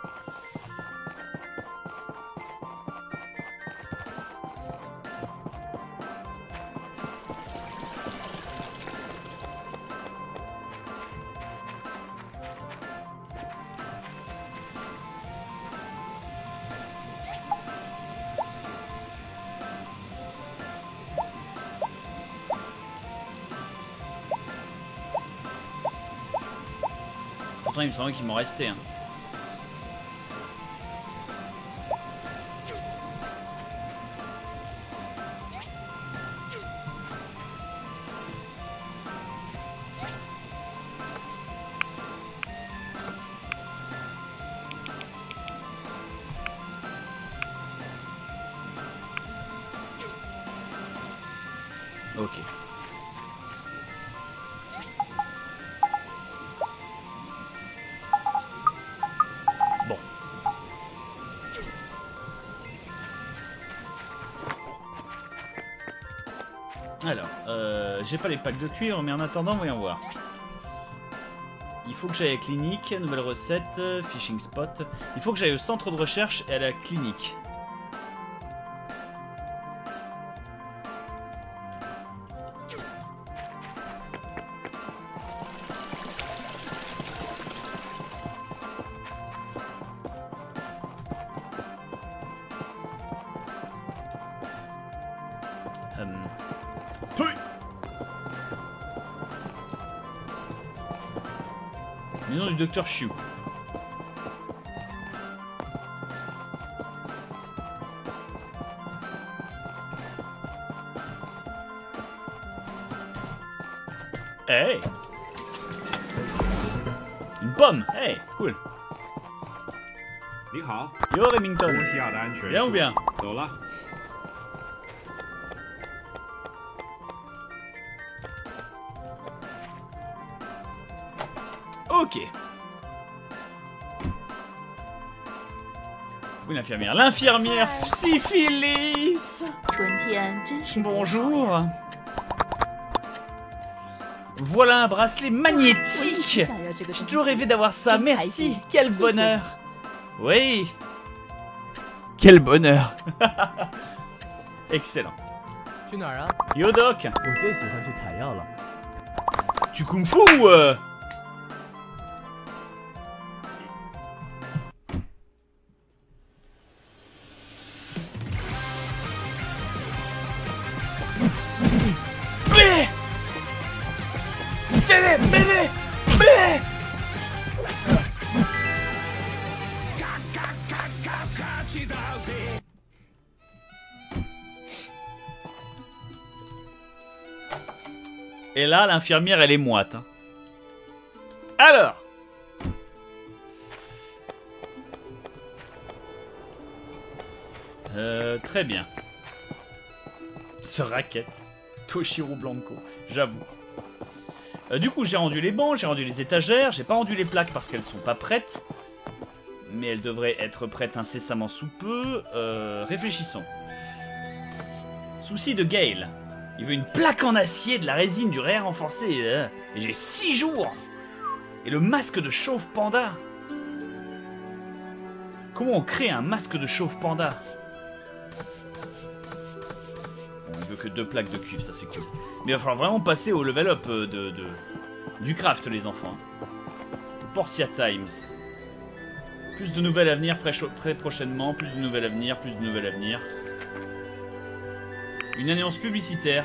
Pourtant, il me semblait qu'il m'en restait. Hein. Ok. Bon. Alors, j'ai pas les packs de cuivre, mais en attendant, voyons voir. Il faut que j'aille à la clinique, nouvelle recette, fishing spot. Il faut que j'aille au centre de recherche et à la clinique. Maison du docteur Chiu. Hey! Une pomme! Hey! Cool! 你好， Yo Remington! 波西亚的安全 Bien ou 数 bien? 走了。 Ok. Oui, l'infirmière. L'infirmière syphilis. 春天真是美好。 Bonjour. Voilà un bracelet magnétique. 我一直想要这个 J'ai 东 toujours 西 rêvé d'avoir ça. 真开 Merci. 心 Quel 谢谢 bonheur. Oui. Quel bonheur. Excellent. 去哪儿啊？ Yo Doc. 我最喜欢去采药了。 Tu kung fu Et là, l'infirmière, elle est moite. Hein. Alors. Très bien. Ce racket. Toshiro Blanco, j'avoue. Du coup, j'ai rendu les bancs, j'ai rendu les étagères, j'ai pas rendu les plaques parce qu'elles sont pas prêtes. mais elle devrait être prête incessamment sous peu. Réfléchissons. Souci de Gale. Il veut une plaque en acier, de la résine, du réel renforcé. Et j'ai 6 jours. Et le masque de chauve panda. Comment on crée un masque de chauve panda? Bon, il veut que 2 plaques de cuivre, ça c'est cool. Mais il va falloir vraiment passer au level up du craft, les enfants. Portia Times. Plus de nouvelles à venir très prochainement. Plus de nouvelles à venir, plus de nouvelles à venir. Une annonce publicitaire.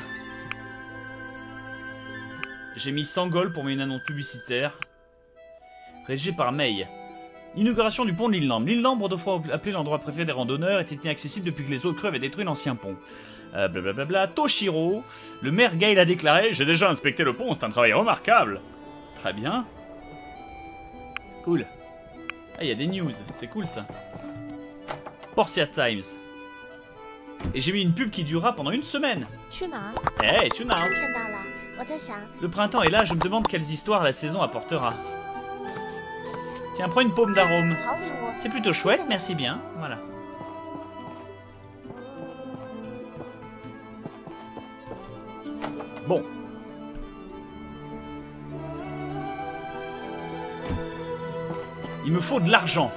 J'ai mis 100 gold pour une annonce publicitaire. Rédigée par May. Inauguration du pont de l'île Lambre. L'île Lambre, autrefois appelée l'endroit préféré des randonneurs, était inaccessible depuis que les eaux de creux avaient détruit l'ancien pont. Blablabla. Toshiro. Le maire Gale a déclaré: j'ai déjà inspecté le pont, c'est un travail remarquable. Très bien. Cool. Ah, il y a des news, c'est cool ça. Portia Times. Et j'ai mis une pub qui durera pendant 1 semaine. Hey, tu n'as. Le printemps est là, je me demande quelles histoires la saison apportera. Tiens, prends une paume d'arôme. C'est plutôt chouette, merci bien. Voilà. Bon. Il me faut de l'argent.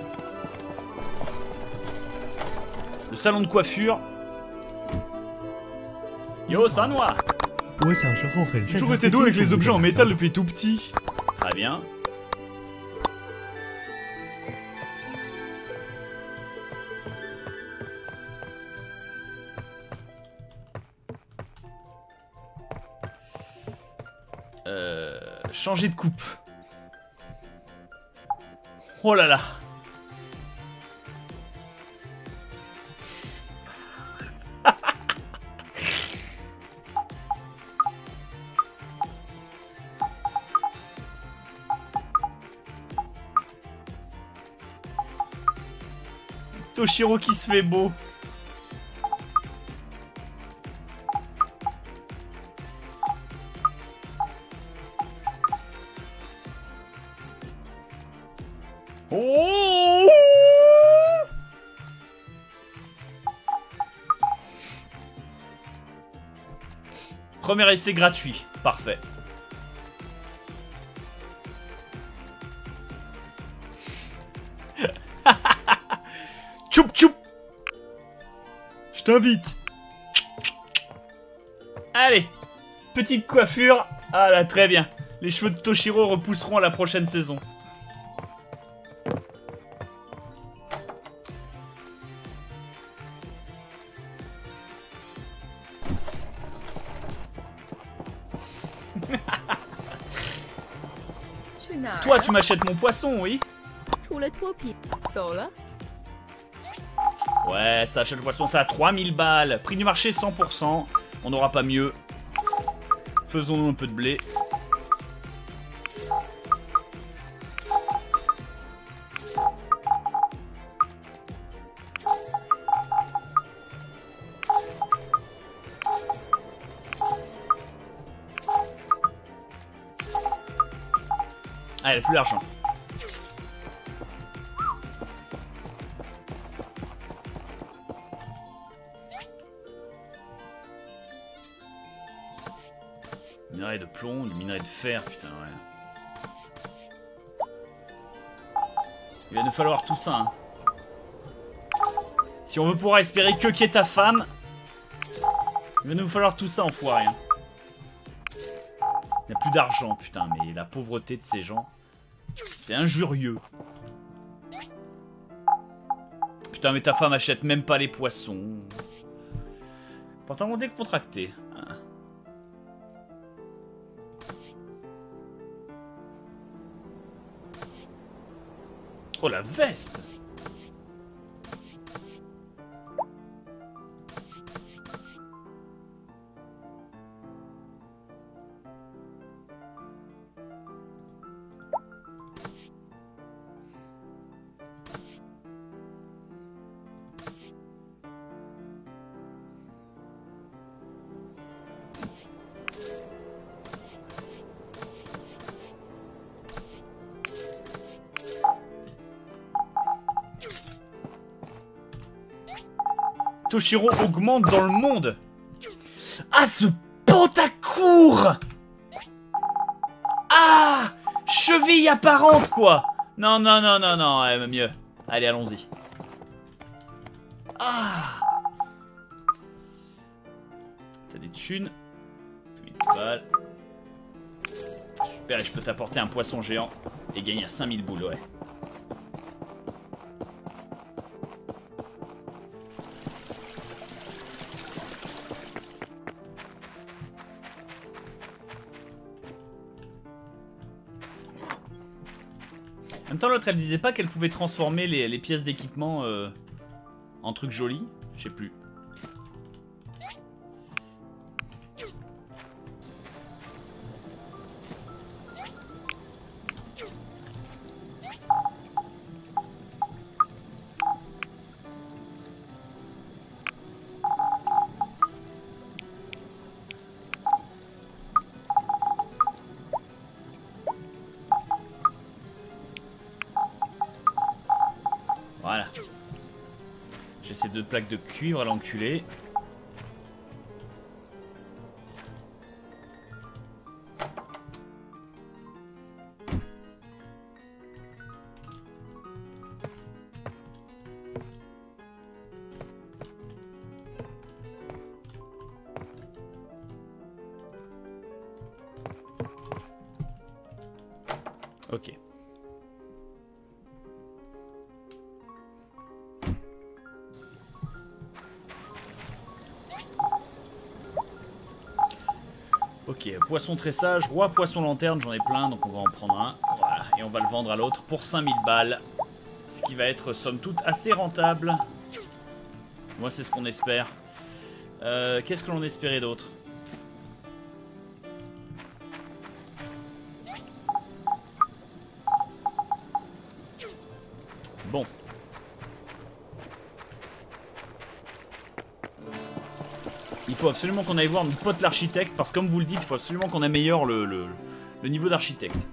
Le salon de coiffure. Yo, Sanwa. J'ai toujours été doué avec les objets en métal depuis tout petit. Très bien. Changer de coupe. Oh là là. Toshiro qui se fait beau. Oh! Premier essai gratuit. Parfait. Tchoup tchoup. Je t'invite. Allez. Petite coiffure. Ah là, très bien. Les cheveux de Toshiro repousseront à la prochaine saison. Toi, tu m'achètes mon poisson, oui? Ouais, ça achète le poisson, ça à 3000 balles. Prix du marché 100%. On n'aura pas mieux. Faisons-nous un peu de blé. Ah, elle a plus d'argent. Minerai de plomb, du minerai de fer, putain, ouais. Il va nous falloir tout ça, hein. Si on veut pouvoir espérer que qu'est ta femme, il va nous falloir tout ça, enfoiré. Hein. Il n'y a plus d'argent, putain, mais la pauvreté de ces gens, c'est injurieux. Putain, mais ta femme achète même pas les poissons. Pourtant, on décontracté. Oh, la veste! Toshiro augmente dans le monde. Ah, ce Pantacourt. Ah, cheville apparente, quoi. Non, non, non, non, non, ouais, mieux. Allez, allons-y. Ah. T'as des thunes. 1000 balles. Super, et je peux t'apporter un poisson géant et gagner à 5000 boules, ouais. En même temps, l'autre, elle disait pas qu'elle pouvait transformer les pièces d'équipement en trucs jolis. Je sais plus. Voilà. J'ai ces 2 plaques de cuivre à l'enculé. Ok. Ok, poisson tressage, roi poisson lanterne, j'en ai plein, donc on va en prendre un. Voilà, et on va le vendre à l'autre pour 5000 balles. Ce qui va être, somme toute, assez rentable. Moi, c'est ce qu'on espère. Qu'est-ce que l'on espérait d'autre? Bon. Il faut absolument qu'on aille voir notre pote l'architecte, parce que comme vous le dites, il faut absolument qu'on améliore le niveau d'architecte.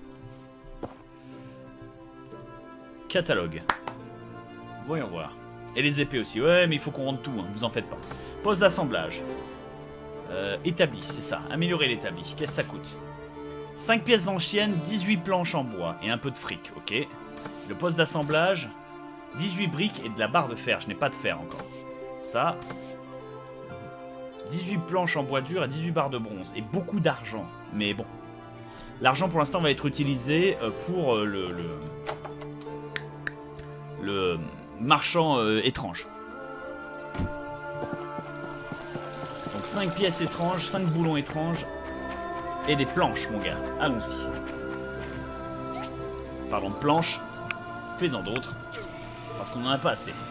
Catalogue. Voyons voir. Et les épées aussi. Ouais, mais il faut qu'on rende tout, hein, vous en faites pas. Poste d'assemblage. Établi, c'est ça. Améliorer l'établi. Qu'est-ce que ça coûte? 5 pièces anciennes, 18 planches en bois et un peu de fric, ok. Le poste d'assemblage, 18 briques et de la barre de fer. Je n'ai pas de fer encore. Ça. 18 planches en bois dur et 18 barres de bronze. Et beaucoup d'argent. Mais bon. L'argent pour l'instant va être utilisé pour le marchand étrange. Donc 5 pièces étranges, 5 boulons étranges. Et des planches, mon gars. Allons-y. Parlons de planches. Fais-en d'autres. Parce qu'on n'en a pas assez.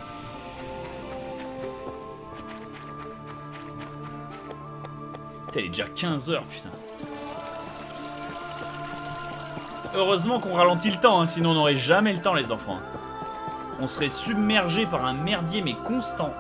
Putain, il est déjà 15 h, putain. Heureusement qu'on ralentit le temps, hein, sinon on n'aurait jamais le temps, les enfants. On serait submergé par un merdier, mais constant.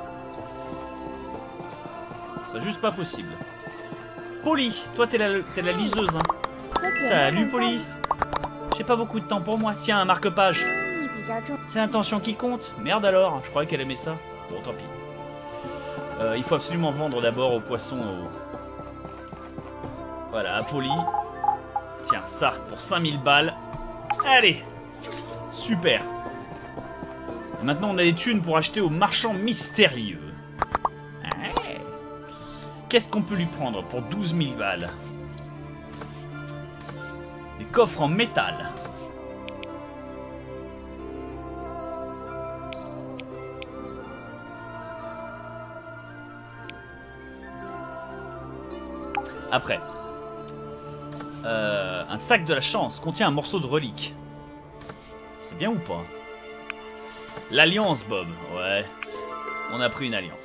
Ce serait juste pas possible. Polly, toi t'es la liseuse, hein. Salut Polly. J'ai pas beaucoup de temps pour moi. Tiens, un marque-page. C'est l'intention qui compte. Merde alors, je croyais qu'elle aimait ça. Bon, tant pis. Il faut absolument vendre d'abord aux poissons. Voilà, à Polly. Tiens, ça, pour 5000 balles. Allez. Super. Et maintenant, on a des thunes pour acheter aux marchands mystérieux. Qu'est-ce qu'on peut lui prendre pour 12 000 balles? Des coffres en métal. Après. Un sac de la chance contient un morceau de relique. C'est bien ou pas? L'alliance, Bob. Ouais. On a pris une alliance.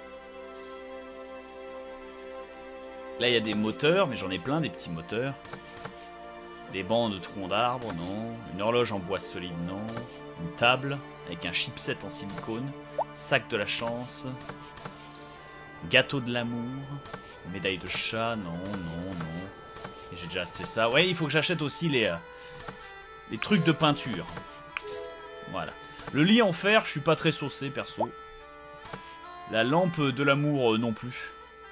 Là, il y a des moteurs, mais j'en ai plein, des petits moteurs. Des bancs de troncs d'arbres, non. Une horloge en bois solide, non. Une table avec un chipset en silicone. Sac de la chance. Gâteau de l'amour. Médaille de chat, non, non, non. Et j'ai déjà acheté ça. Ouais, il faut que j'achète aussi les trucs de peinture. Voilà. Le lit en fer, je suis pas très saucé, perso. La lampe de l'amour non plus.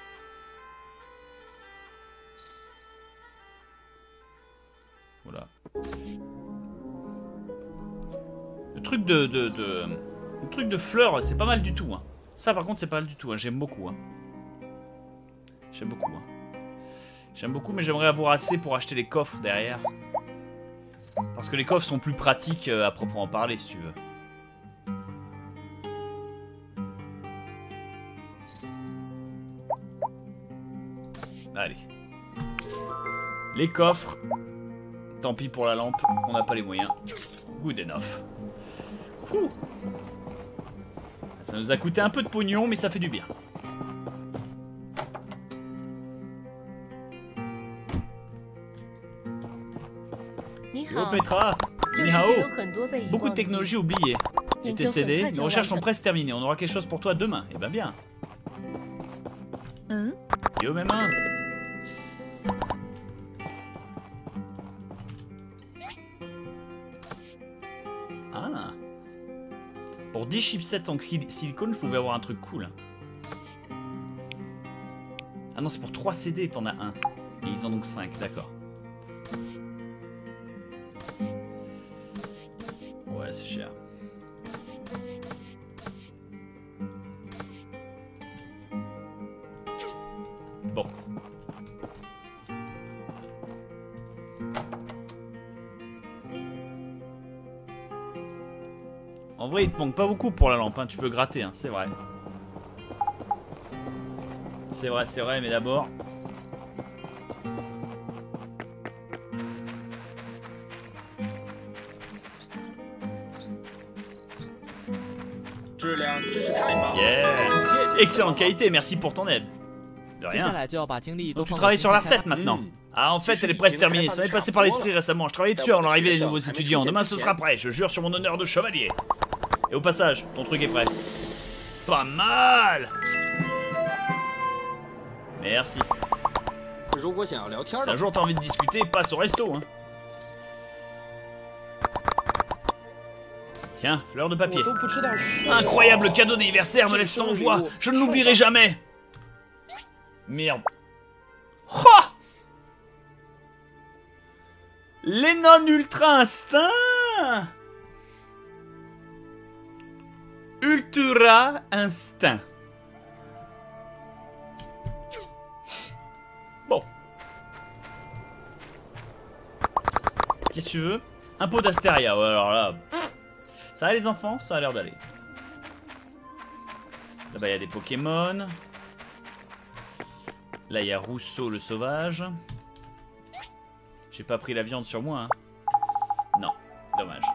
Voilà. Le truc le truc de fleurs, c'est pas mal du tout. Hein. Ça par contre c'est pas mal du tout. Hein. J'aime beaucoup. Hein. J'aime beaucoup. Hein. J'aime beaucoup, mais j'aimerais avoir assez pour acheter les coffres derrière. Parce que les coffres sont plus pratiques à proprement parler, si tu veux. Allez. Les coffres. Tant pis pour la lampe, on n'a pas les moyens. Good enough. Ouh. Ça nous a coûté un peu de pognon, mais ça fait du bien. Yo Petra, ni hao. Beaucoup de technologies oubliées. Et tes CD, nos recherches sont presque terminées. On aura quelque chose pour toi demain. Eh ben bien. Yo mes mains. Ah. Pour 10 chipsets en silicone, je pouvais avoir un truc cool. Ah non, c'est pour 3 CD, t'en as un. Et ils en ont 5, d'accord. Ouais, c'est cher. Bon. En vrai, il te manque pas beaucoup pour la lampe, hein. Tu peux gratter, hein, c'est vrai. C'est vrai, mais d'abord... Yeah. Excellente qualité, merci pour ton aide. De rien. Donc tu travailles sur la recette maintenant. Ah, en fait, elle est presque terminée. Ça m'est passé par l'esprit récemment. Je travaillais dessus avant l'arrivée des nouveaux étudiants. Demain, ce sera prêt. Je jure sur mon honneur de chevalier. Et au passage, ton truc est prêt. Pas mal. Merci. Si un jour t'as envie de discuter, passe au resto, hein. Tiens, fleur de papier. Incroyable cadeau d'anniversaire, me laisse sans voix. Je ne l'oublierai jamais. Merde. Oh, Lennon Ultra Instinct. Ultra Instinct. Bon. Qu'est-ce que tu veux? Un pot d'Astéria, ouais, alors là... Ça va les enfants? Ça a l'air d'aller. Là-bas, il y a des Pokémon. Là, il y a Rousseau le sauvage. J'ai pas pris la viande sur moi, hein. Non, dommage.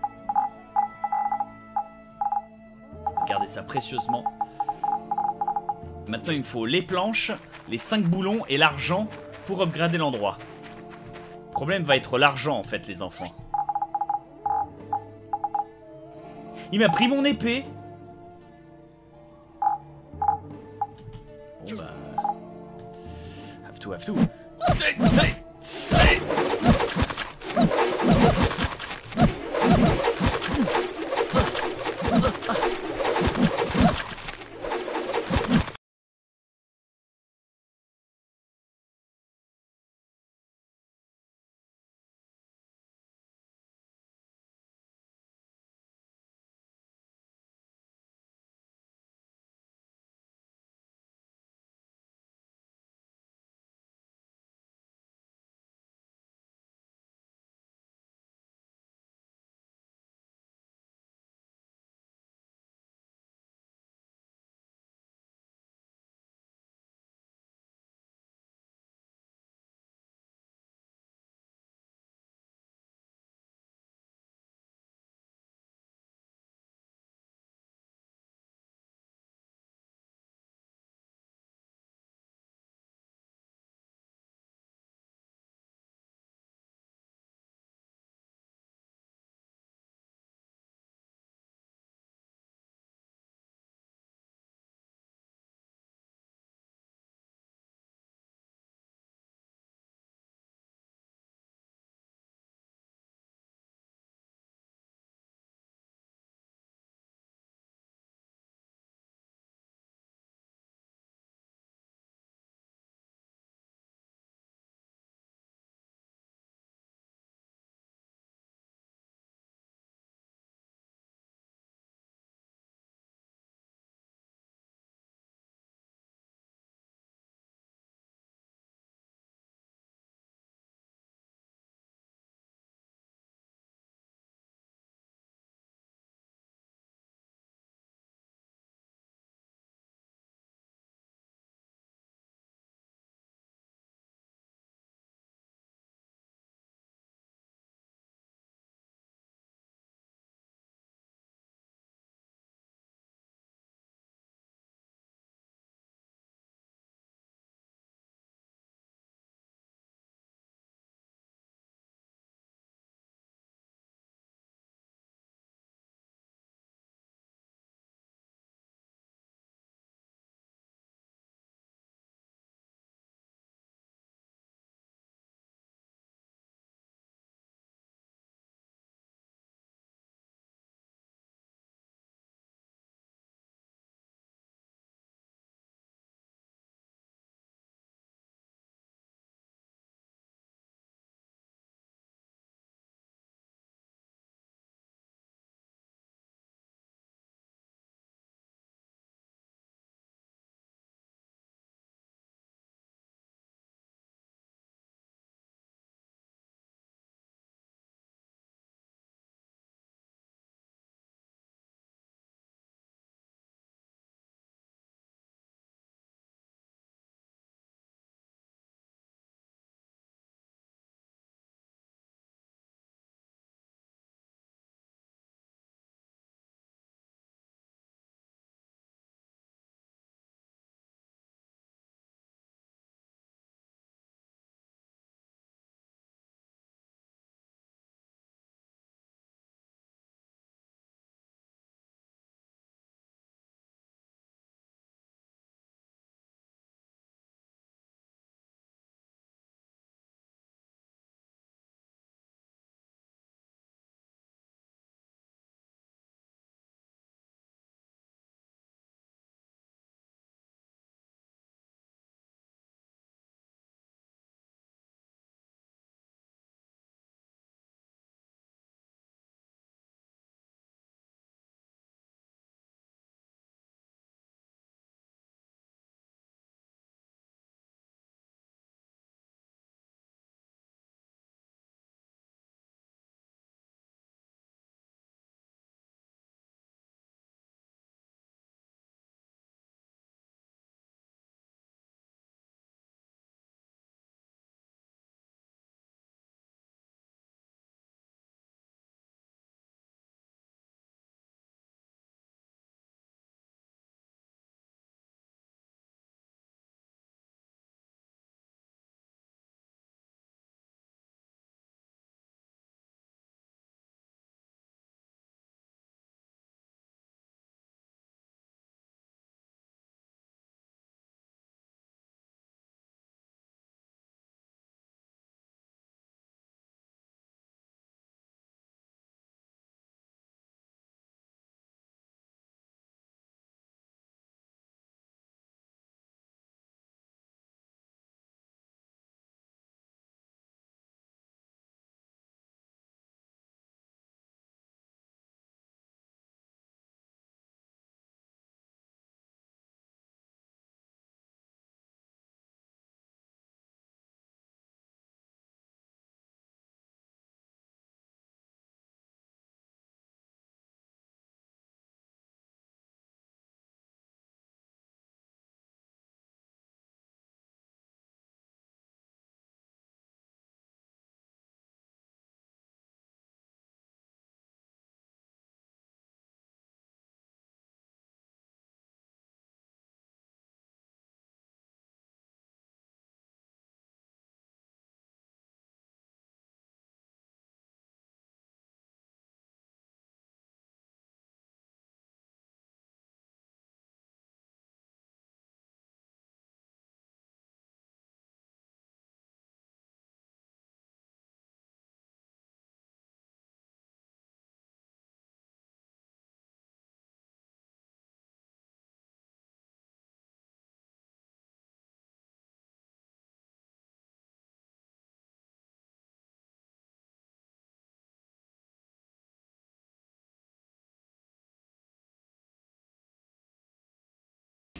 Gardez ça précieusement. Maintenant, il me faut les planches, les 5 boulons et l'argent pour upgrader l'endroit. Le problème va être l'argent, en fait, les enfants. Il m'a pris mon épée. Bon bah... Have to.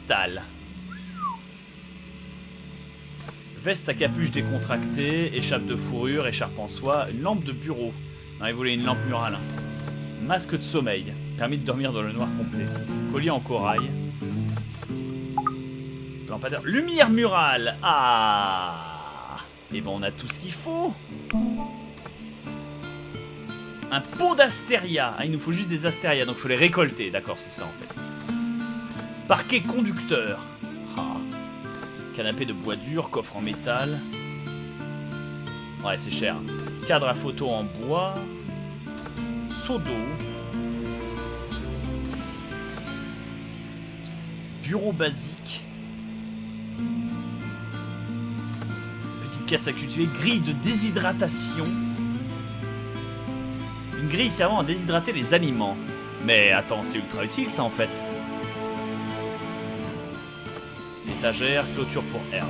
cristal. Veste à capuche décontractée, écharpe de fourrure, écharpe en soie, une lampe de bureau. Non, il voulait une lampe murale. Masque de sommeil, permis de dormir dans le noir complet. Collier en corail. Lampadaire. Lumière murale. Ah. Et ben on a tout ce qu'il faut. Un pot d'astéria. Ah, il nous faut juste des astérias, donc il faut les récolter. D'accord, c'est ça en fait. Parquet conducteur. Ah. Canapé de bois dur, coffre en métal. Ouais, c'est cher. Cadre à photo en bois. Seau d'eau. Bureau basique. Petite caisse à cultiver. Grille de déshydratation. Une grille servant à déshydrater les aliments. Mais attends, c'est ultra utile ça en fait. Étagère, clôture pour herbe.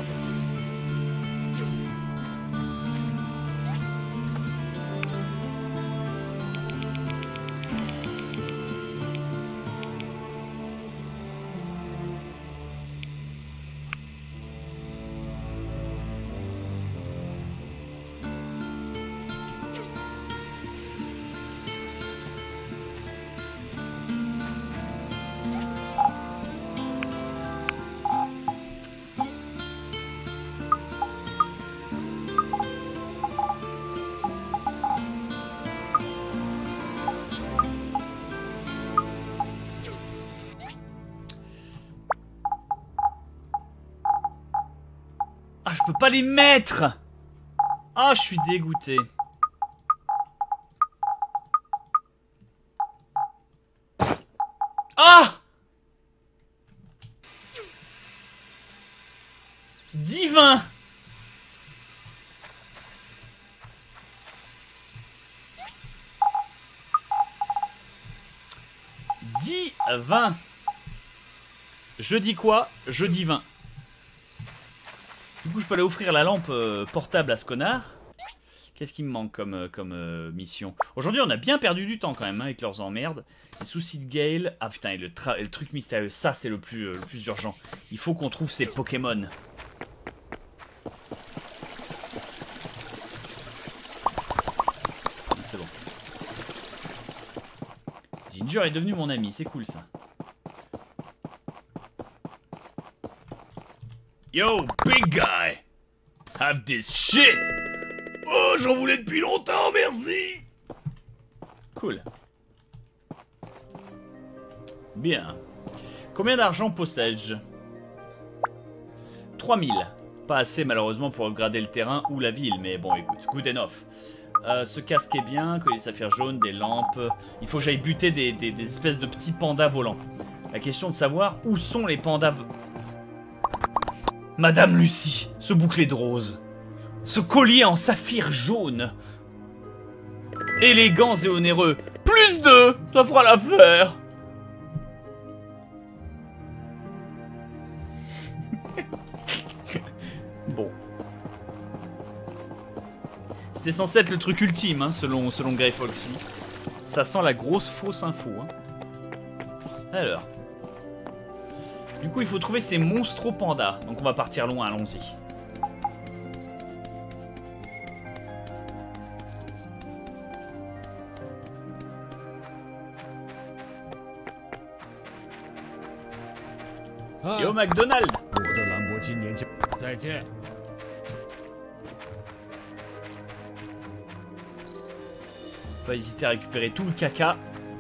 Je peux pas les mettre. Ah, je suis dégoûté. Ah, divin. Divin. Je dis quoi? Je dis 20. Du coup, je peux aller offrir la lampe portable à ce connard. Qu'est-ce qui me manque comme mission? Aujourd'hui, on a bien perdu du temps quand même hein, avec leurs emmerdes. Les soucis de Gale. Ah putain, et le truc mystérieux. Ça, c'est le plus urgent. Il faut qu'on trouve ces Pokémon. C'est bon. Ginger est devenu mon ami. C'est cool, ça. Yo, big guy! Have this shit! Oh, j'en voulais depuis longtemps, merci! Cool. Bien. Combien d'argent possède-je? 3000. Pas assez malheureusement pour upgrader le terrain ou la ville, mais bon écoute, good enough. Ce casque est bien, collier de saphir jaune, des lampes. Il faut que j'aille buter des espèces de petits pandas volants. La question de savoir où sont les pandas... Madame Lucie, ce bouclier de rose, ce collier en saphir jaune, élégants et onéreux, plus 2, ça fera l'affaire. Bon. C'était censé être le truc ultime, hein, selon Grey Foxy. Ça sent la grosse fausse info. Hein. Alors. Du coup, il faut trouver ces monstros pandas. Donc on va partir loin, allons-y. Yo McDonald. Pas hésiter à récupérer tout le caca.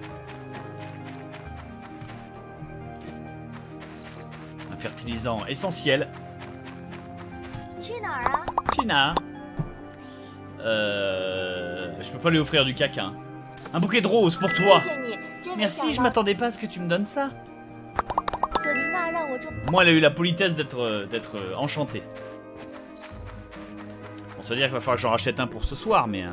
Un fertilisant essentiel. China. Je peux pas lui offrir du caca. Un bouquet de roses pour toi. Merci, je m'attendais pas à ce que tu me donnes ça. Moi, elle a eu la politesse d'être enchantée. Bon, ça veut dire qu'il va falloir que j'en rachète un pour ce soir, mais...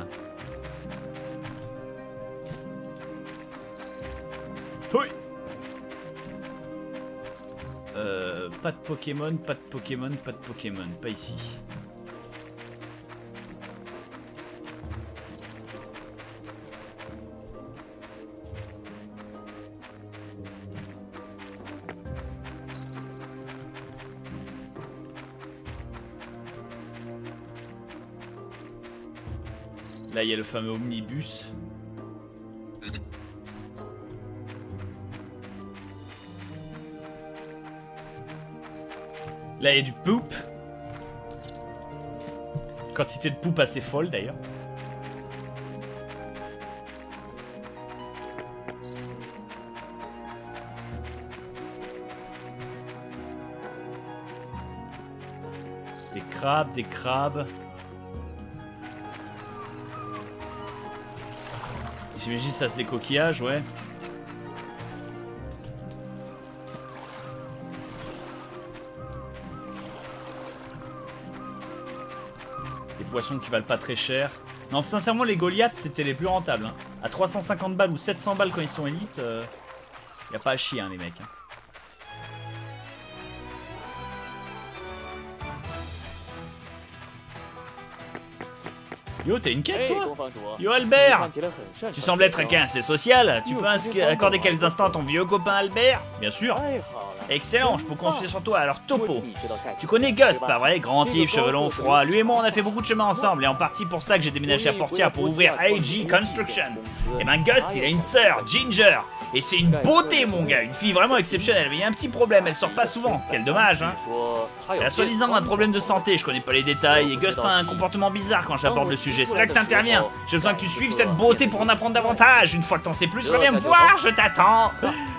Oui. Pas de Pokémon, pas de Pokémon, pas de Pokémon. Pas ici. Là, il y a le fameux omnibus. Là, il y a du poop. Quantité de poop assez folle, d'ailleurs. Des crabes. J'imagine ça c'est des coquillages, ouais. Des poissons qui valent pas très cher. Non, sincèrement, les Goliaths c'était les plus rentables. Hein. À 350 balles ou 700 balles quand ils sont élites, y a pas à chier, hein, les mecs. Hein. Yo, t'as une quête, toi? Yo, Albert! Tu sembles être quelqu'un assez social. Tu peux accorder quelques instants à ton vieux copain Albert? Bien sûr. Excellent, je peux confier sur toi. Alors, Topo, tu connais Gus, pas vrai? Grand type, cheveux longs, froid. Lui et moi, on a fait beaucoup de chemin ensemble. Et en partie pour ça que j'ai déménagé à Portia pour ouvrir AG Construction. Et ben, Gus, il a une sœur, Ginger. Et c'est une beauté, mon gars. Une fille vraiment exceptionnelle. Mais il y a un petit problème, elle sort pas souvent. Quel dommage, hein. Elle a soi-disant un problème de santé, je connais pas les détails. Et Gus a un comportement bizarre quand j'aborde le sujet. C'est là que t'interviens. J'ai besoin que tu suives cette beauté pour en apprendre davantage. Une fois que t'en sais plus, reviens me voir, je t'attends.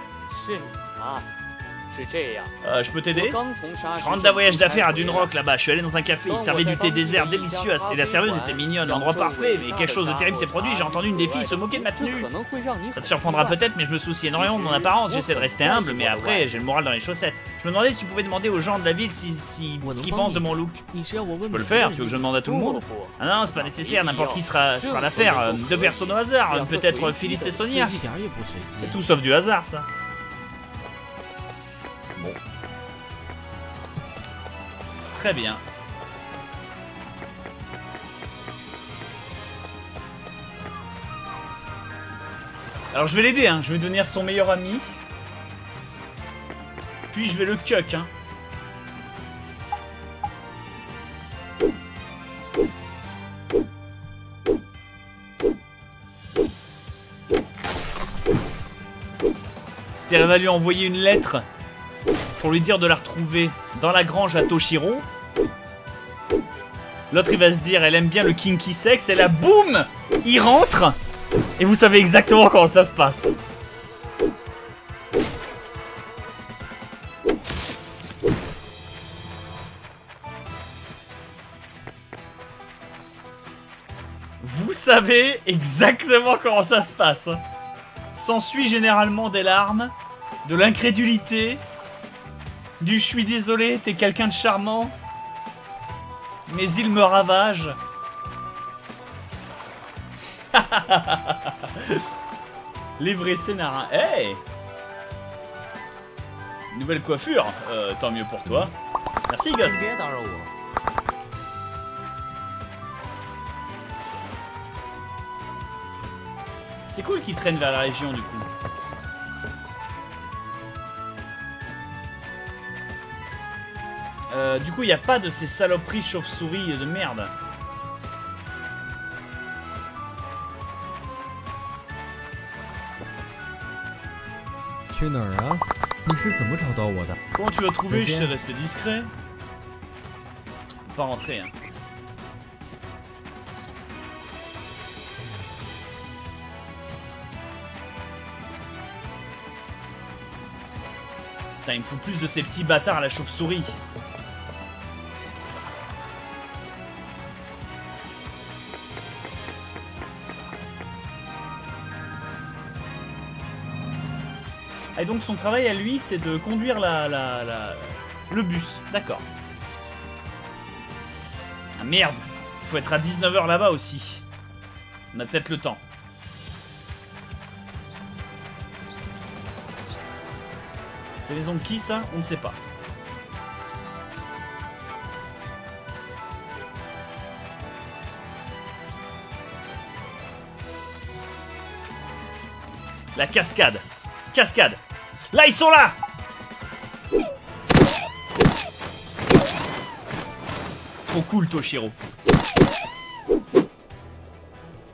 Je peux t'aider? Je rentre d'un voyage d'affaires à Dune Rock là-bas. Je suis allé dans un café, ils servaient du thé désert délicieux et la serveuse était mignonne, l'endroit parfait. Mais quelque chose de terrible s'est produit. J'ai entendu une des filles se moquer de ma tenue. Ça te surprendra peut-être, mais je me soucie énormément de mon apparence. J'essaie de rester humble, mais après j'ai le moral dans les chaussettes. Je me demandais si tu pouvais demander aux gens de la ville ce qu'ils pensent de mon look. Je peux le faire. Tu veux que je demande à tout le monde? Ah non, c'est pas nécessaire. N'importe qui sera l'affaire. Deux personnes au hasard. Peut-être Phyllis et Sonia. C'est tout sauf du hasard, ça. Bon. Très bien. Alors je vais l'aider, hein. Je vais devenir son meilleur ami. Puis je vais le cuck, hein. C'est-à-dire, il va lui envoyer une lettre pour lui dire de la retrouver dans la grange à Toshiro. L'autre il va se dire elle aime bien le kinky sex et là boum, il rentre et vous savez exactement comment ça se passe. Vous savez exactement comment ça se passe. S'ensuit généralement des larmes, de l'incrédulité, du je suis désolé, t'es quelqu'un de charmant, mais il me ravage. Les vrais scénars. Hey, nouvelle coiffure, tant mieux pour toi. Merci Guts. C'est cool qu'il traîne vers la région du coup. Du coup, il n'y a pas de ces saloperies chauves-souris de merde. Comment tu l'as trouvé? Je sais rester discret. Pas rentrer, hein. Putain, il me faut plus de ces petits bâtards à la chauve-souris. Et donc son travail à lui, c'est de conduire le bus. D'accord. Ah merde. Il faut être à 19 h là-bas aussi. On a peut-être le temps. C'est les ondes de qui ça? On ne sait pas. La cascade. Cascade. Là, ils sont là. Trop cool, Toshiro.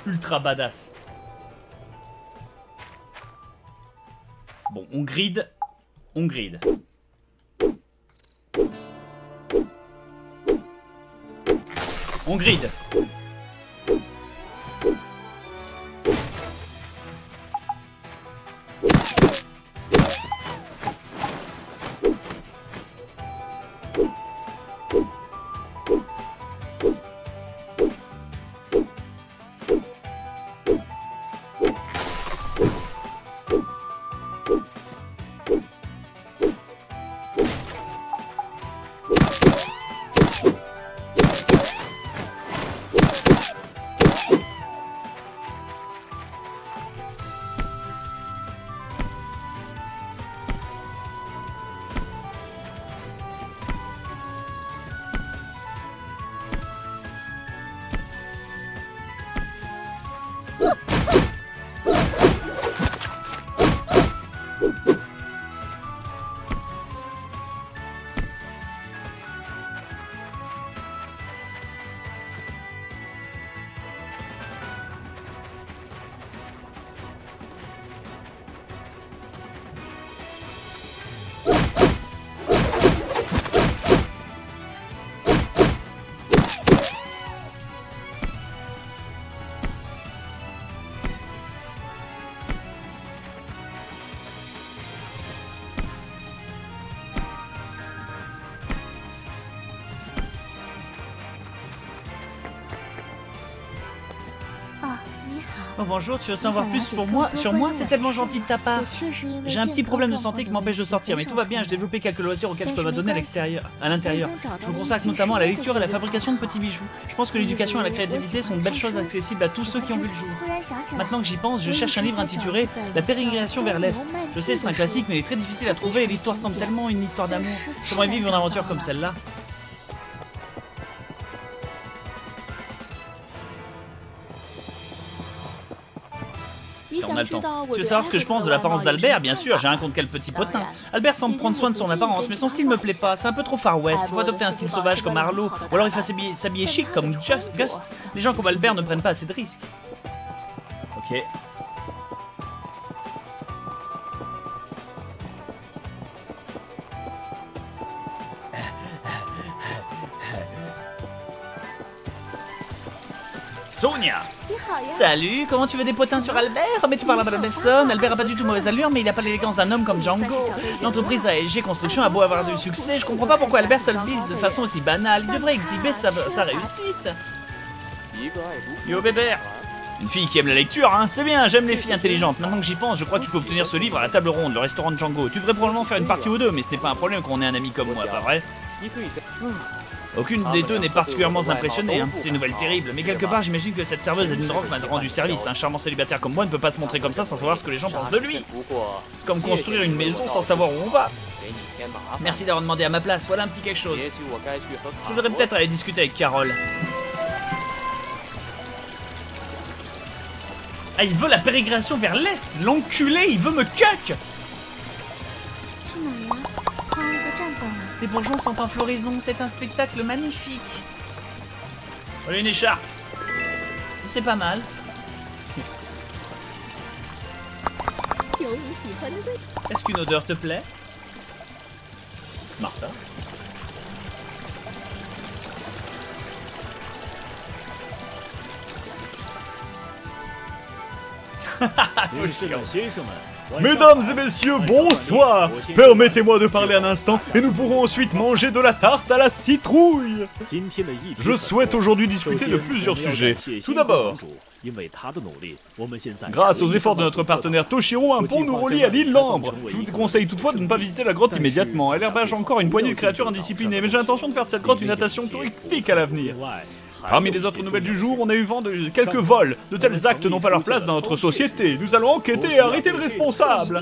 ultra badass. Bon, on grid. On grid. On grid. Oh bonjour, tu veux savoir plus sur moi? C'est tellement gentil de ta part. J'ai un petit problème de santé qui m'empêche de sortir, mais tout va bien, j'ai développé quelques loisirs auxquels je peux m'adonner à l'intérieur. Je me consacre notamment à la lecture et à la fabrication de petits bijoux. Je pense que l'éducation et la créativité sont de belles choses accessibles à tous ceux qui ont vu le jour. Maintenant que j'y pense, je cherche un livre intitulé La pérégrination vers l'Est. Je sais, c'est un classique, mais il est très difficile à trouver et l'histoire semble tellement une histoire d'amour. J'aimerais vivre une aventure comme celle-là. On a le temps. Tu veux savoir ce que je pense de l'apparence d'Albert? Bien sûr, j'ai rien contre quel petit potin. Albert semble prendre soin de son apparence, mais son style me plaît pas, c'est un peu trop Far West. Il faut adopter un style sauvage comme Arlo, ou alors il faut s'habiller chic comme Gust. Les gens comme Albert ne prennent pas assez de risques. Ok. Sonia! Salut, comment tu veux des potins sur Albert? Mais tu parles à la personne, Albert a pas du tout mauvaise allure, mais il a pas l'élégance d'un homme comme Django. L'entreprise ASG Construction a beau avoir du succès, je comprends pas pourquoi Albert se le vise de façon aussi banale, il devrait exhiber sa réussite. Yo bébert! Une fille qui aime la lecture, hein? C'est bien, j'aime les filles intelligentes. Maintenant que j'y pense, je crois que tu peux obtenir ce livre à la table ronde, le restaurant de Django. Tu devrais probablement faire une partie ou deux, mais ce n'est pas un problème quand on est un ami comme moi, pas vrai? Aucune des deux n'est particulièrement impressionnée, hein. C'est une nouvelle terrible. Mais quelque part, j'imagine que cette serveuse d'une drogue m'a rendu service. Un charmant célibataire comme moi ne peut pas se montrer comme ça sans savoir ce que les gens pensent de lui. C'est comme construire une maison sans savoir où on va. Merci d'avoir demandé à ma place, voilà un petit quelque chose. Je devrais peut-être aller discuter avec Carole. Ah, il veut la pérégrination vers l'Est. L'enculé, il veut me cuck. Les bourgeons sont en floraison, c'est un spectacle magnifique. Voilà une écharpe. C'est pas mal. Est-ce qu'une odeur te plaît? Martha? Mesdames et messieurs, bonsoir! Permettez-moi de parler un instant et nous pourrons ensuite manger de la tarte à la citrouille. Je souhaite aujourd'hui discuter de plusieurs sujets. Tout d'abord, grâce aux efforts de notre partenaire Toshiro, un pont nous relie à l'île Lambre. Je vous conseille toutefois de ne pas visiter la grotte immédiatement. Elle héberge encore une poignée de créatures indisciplinées, mais j'ai l'intention de faire de cette grotte une attraction touristique à l'avenir. Parmi les autres nouvelles du jour, on a eu vent de quelques vols. De tels actes n'ont pas leur place dans notre société. Nous allons enquêter et arrêter le responsable.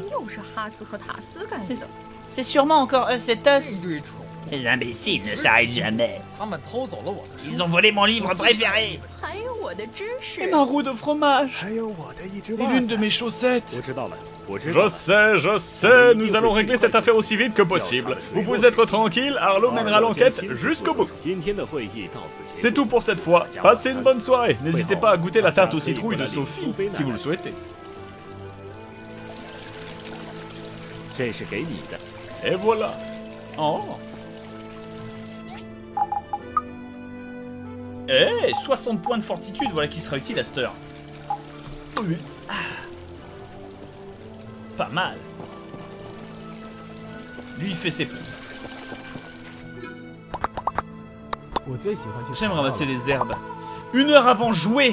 C'est sûrement encore cet os. Les imbéciles ne s'arrêtent jamais. Ils ont volé mon livre préféré. Et ma roue de fromage. Et l'une de mes chaussettes. Je sais, nous allons régler cette affaire aussi vite que possible. Vous pouvez être tranquille, Arlo mènera l'enquête jusqu'au bout. C'est tout pour cette fois. Passez une bonne soirée. N'hésitez pas à goûter la tarte aux citrouilles de Sophie, si vous le souhaitez. Et voilà. Oh. Eh, 60 points de fortitude, voilà qui sera utile à cette heure. Oui. Ah. Pas mal. Lui, il fait ses pompes. J'aime ramasser des herbes. 1 heure avant jouer.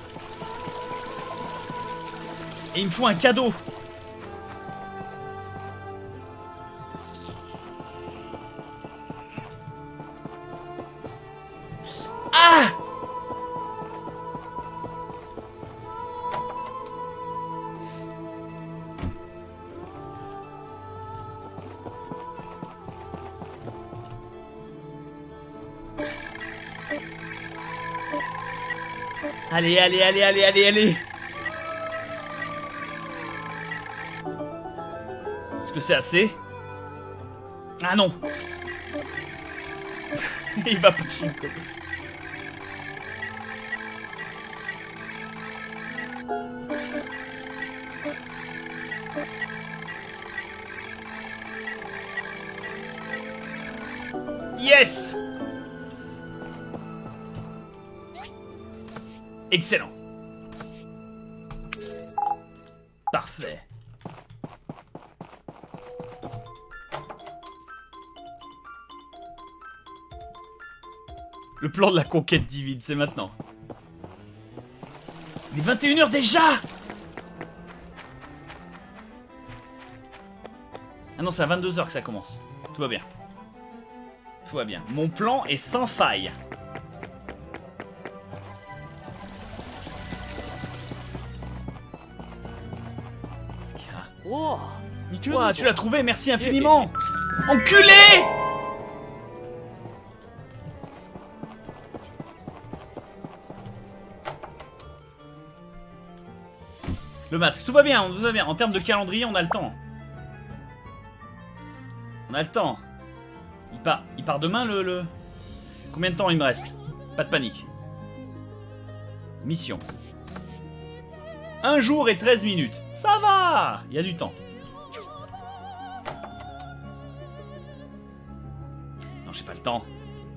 Et il me faut un cadeau. Ah! Allez, allez, allez, allez, allez, allez. Est-ce que c'est assez? Ah non. Il va pachinko. Yes! Excellent. Parfait. Le plan de la conquête divine, c'est maintenant. Il est 21h déjà! Ah non, c'est à 22h que ça commence. Tout va bien. Tout va bien. Mon plan est sans faille. Oh, Ouah, tu l'as trouvé, merci infiniment. Enculé! Le masque, tout va bien, tout va bien. En termes de calendrier, on a le temps. On a le temps. Il part demain le... Combien de temps il me reste? Pas de panique. Mission. 1 jour et 13 minutes. Ça va! Il y a du temps. Non, j'ai pas le temps.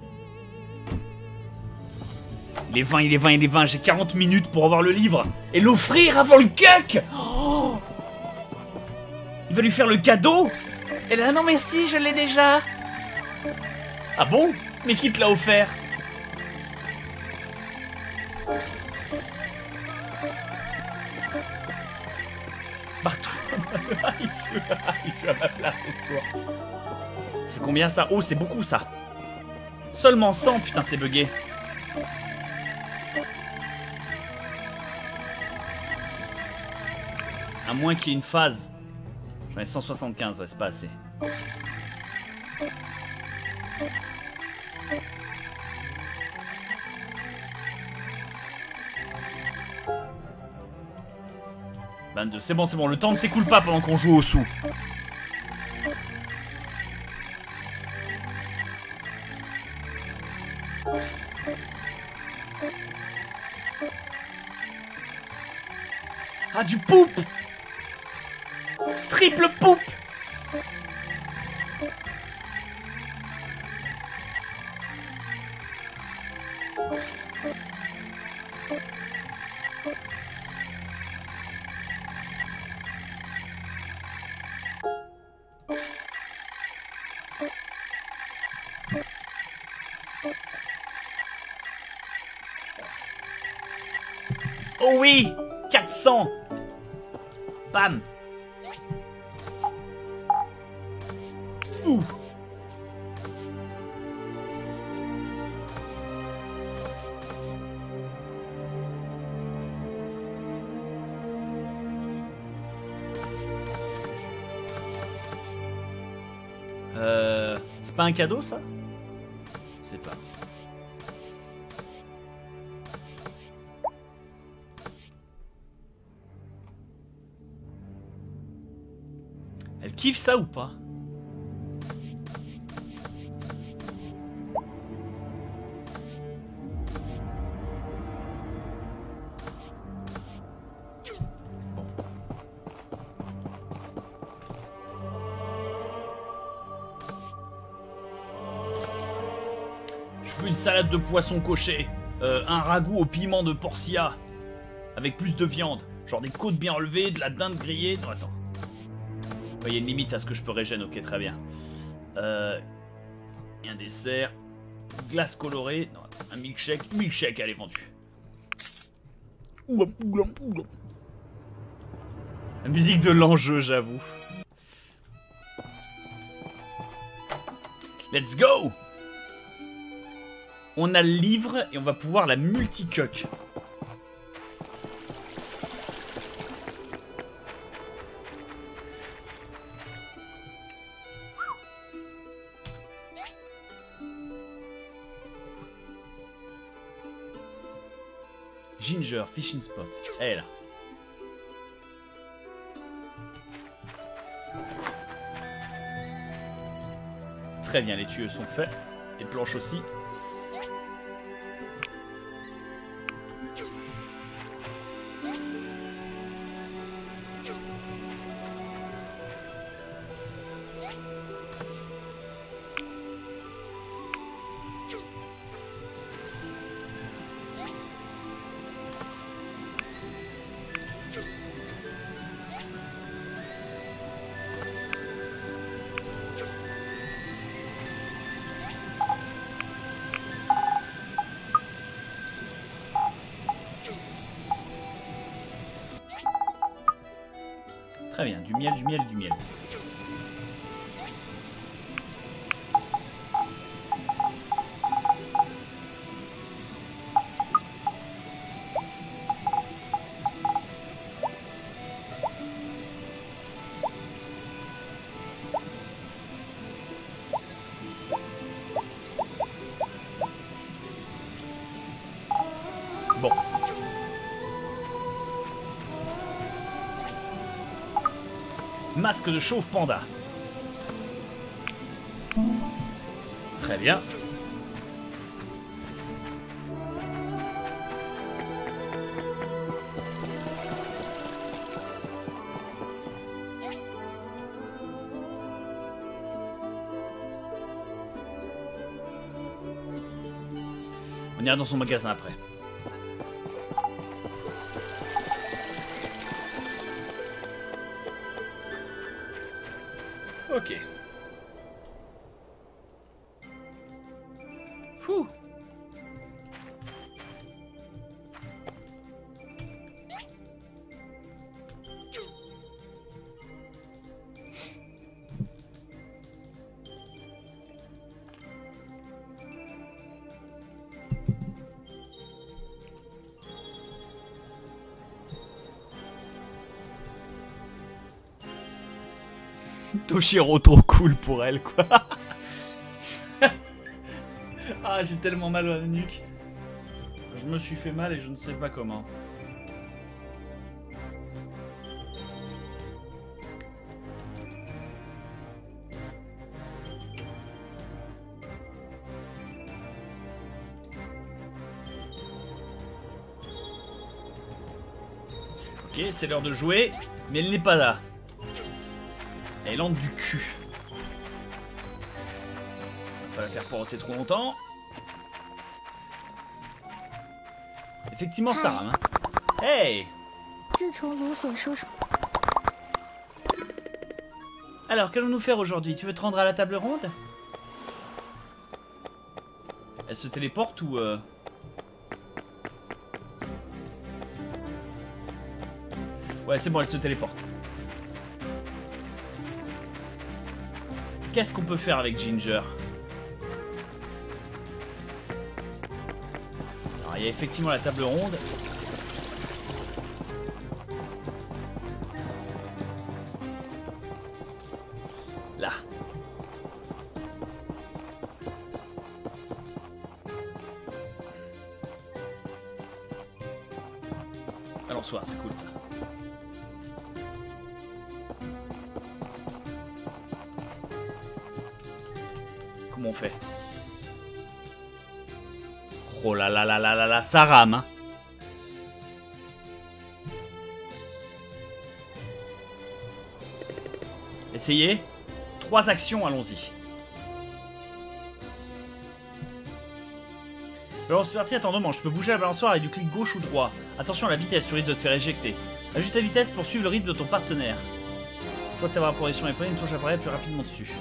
Il est 20, il est 20, il est 20. J'ai 40 minutes pour avoir le livre. Et l'offrir avant le cuck! Oh, il va lui faire le cadeau? Et là, non merci, je l'ai déjà. Ah bon? Mais qui te l'a offert? Partout. Il joue à ma place, au secours. Ça fait combien ça? Oh, c'est beaucoup ça. Seulement 100, putain, c'est bugué. À moins qu'il y ait une phase. J'en ai 175, ouais, c'est pas assez. C'est bon, le temps ne s'écoule pas pendant qu'on joue au sous. Ah, du poupe! Triple poupe! Oh oui! 400! Bam! Ouh! C'est pas un cadeau ça? C'est pas. Elle kiffe ça ou pas? Je veux une salade de poisson cochée, un ragoût au piment de Porcia, avec plus de viande, genre des côtes bien relevées, de la dinde grillée. Non, attends. Il y a une limite à ce que je peux régénérer, ok, très bien. Et un dessert, glace colorée, non, attends, un milkshake, milkshake, elle est vendue. La musique de l'enjeu, j'avoue. Let's go! On a le livre et on va pouvoir la multicuck. Ginger, fishing spot. Elle est là. Très bien, les tuyaux sont faits. Les planches aussi. Très bien, du miel, du miel, du miel. Bon. Masque de chauve panda. Très bien. On ira dans son magasin après. Ok. Fouh. Toshiro trop cool pour elle, quoi. Ah, j'ai tellement mal à la nuque. Je me suis fait mal et je ne sais pas comment. Ok, c'est l'heure de jouer, mais elle n'est pas là. Elle entre du cul. On va pas la faire poireauter trop longtemps. Effectivement, ça rame. Hein. Hey! Alors, qu'allons-nous faire aujourd'hui? Tu veux te rendre à la table ronde? Elle se téléporte ou... Ouais, c'est bon, elle se téléporte. Qu'est-ce qu'on peut faire avec Ginger? Alors, il y a effectivement la table ronde. Là. Balançoire, c'est cool ça. Comment on fait? Oh là là là là là là, ça rame, hein. Essayez. 3 actions, allons-y. Balance partie, attends, non, je peux bouger la balançoire avec du clic gauche ou droit. Attention à la vitesse, tu risques de te faire éjecter. Ajuste la vitesse pour suivre le rythme de ton partenaire. Une fois que ta progression est prise, une touche apparaît plus rapidement dessus.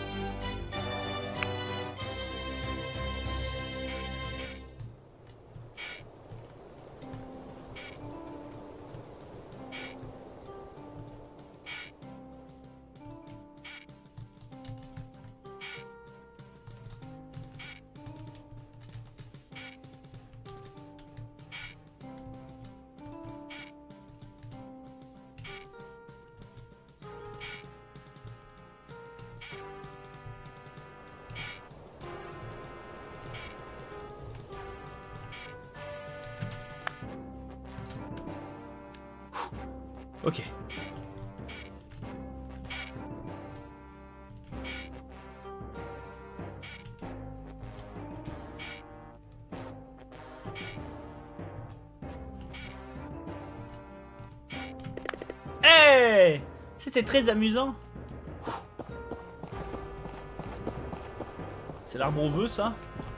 Ok. Hey! C'était très amusant. C'est l'arbre au vœu, ça?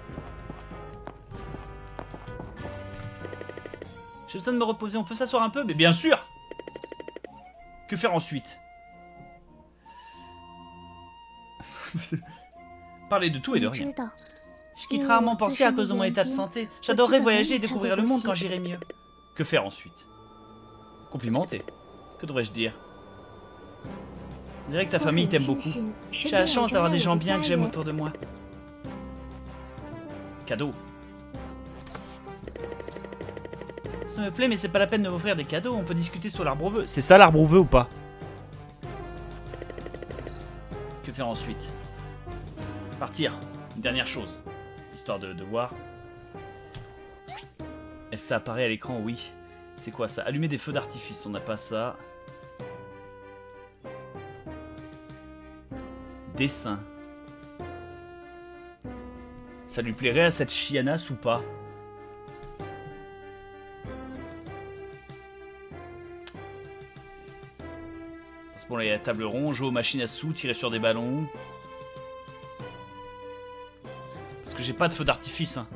J'ai besoin de me reposer, on peut s'asseoir un peu? Mais bien sûr! Que faire ensuite? Parler de tout et de rien. Je quitte rarement Portia à cause de mon état de santé. J'adorerais voyager et découvrir le monde quand j'irai mieux. Que faire ensuite? Complimenter. Que devrais-je dire? On dirait que ta famille t'aime beaucoup. J'ai la chance d'avoir des gens bien que j'aime autour de moi. Cadeau. Ça me plaît, mais c'est pas la peine de m'offrir des cadeaux. On peut discuter sur l'arbre au vœu. C'est ça l'arbre au vœu ou pas? Que faire ensuite? Partir. Une dernière chose. Histoire de voir. Est-ce que ça apparaît à l'écran? Oui. C'est quoi ça? Allumer des feux d'artifice. On n'a pas ça. Dessin. Ça lui plairait à cette chianasse ou pas? Bon, là il y a la table ronde, jouer aux machines à sous, tirer sur des ballons. Parce que j'ai pas de feu d'artifice. Hein.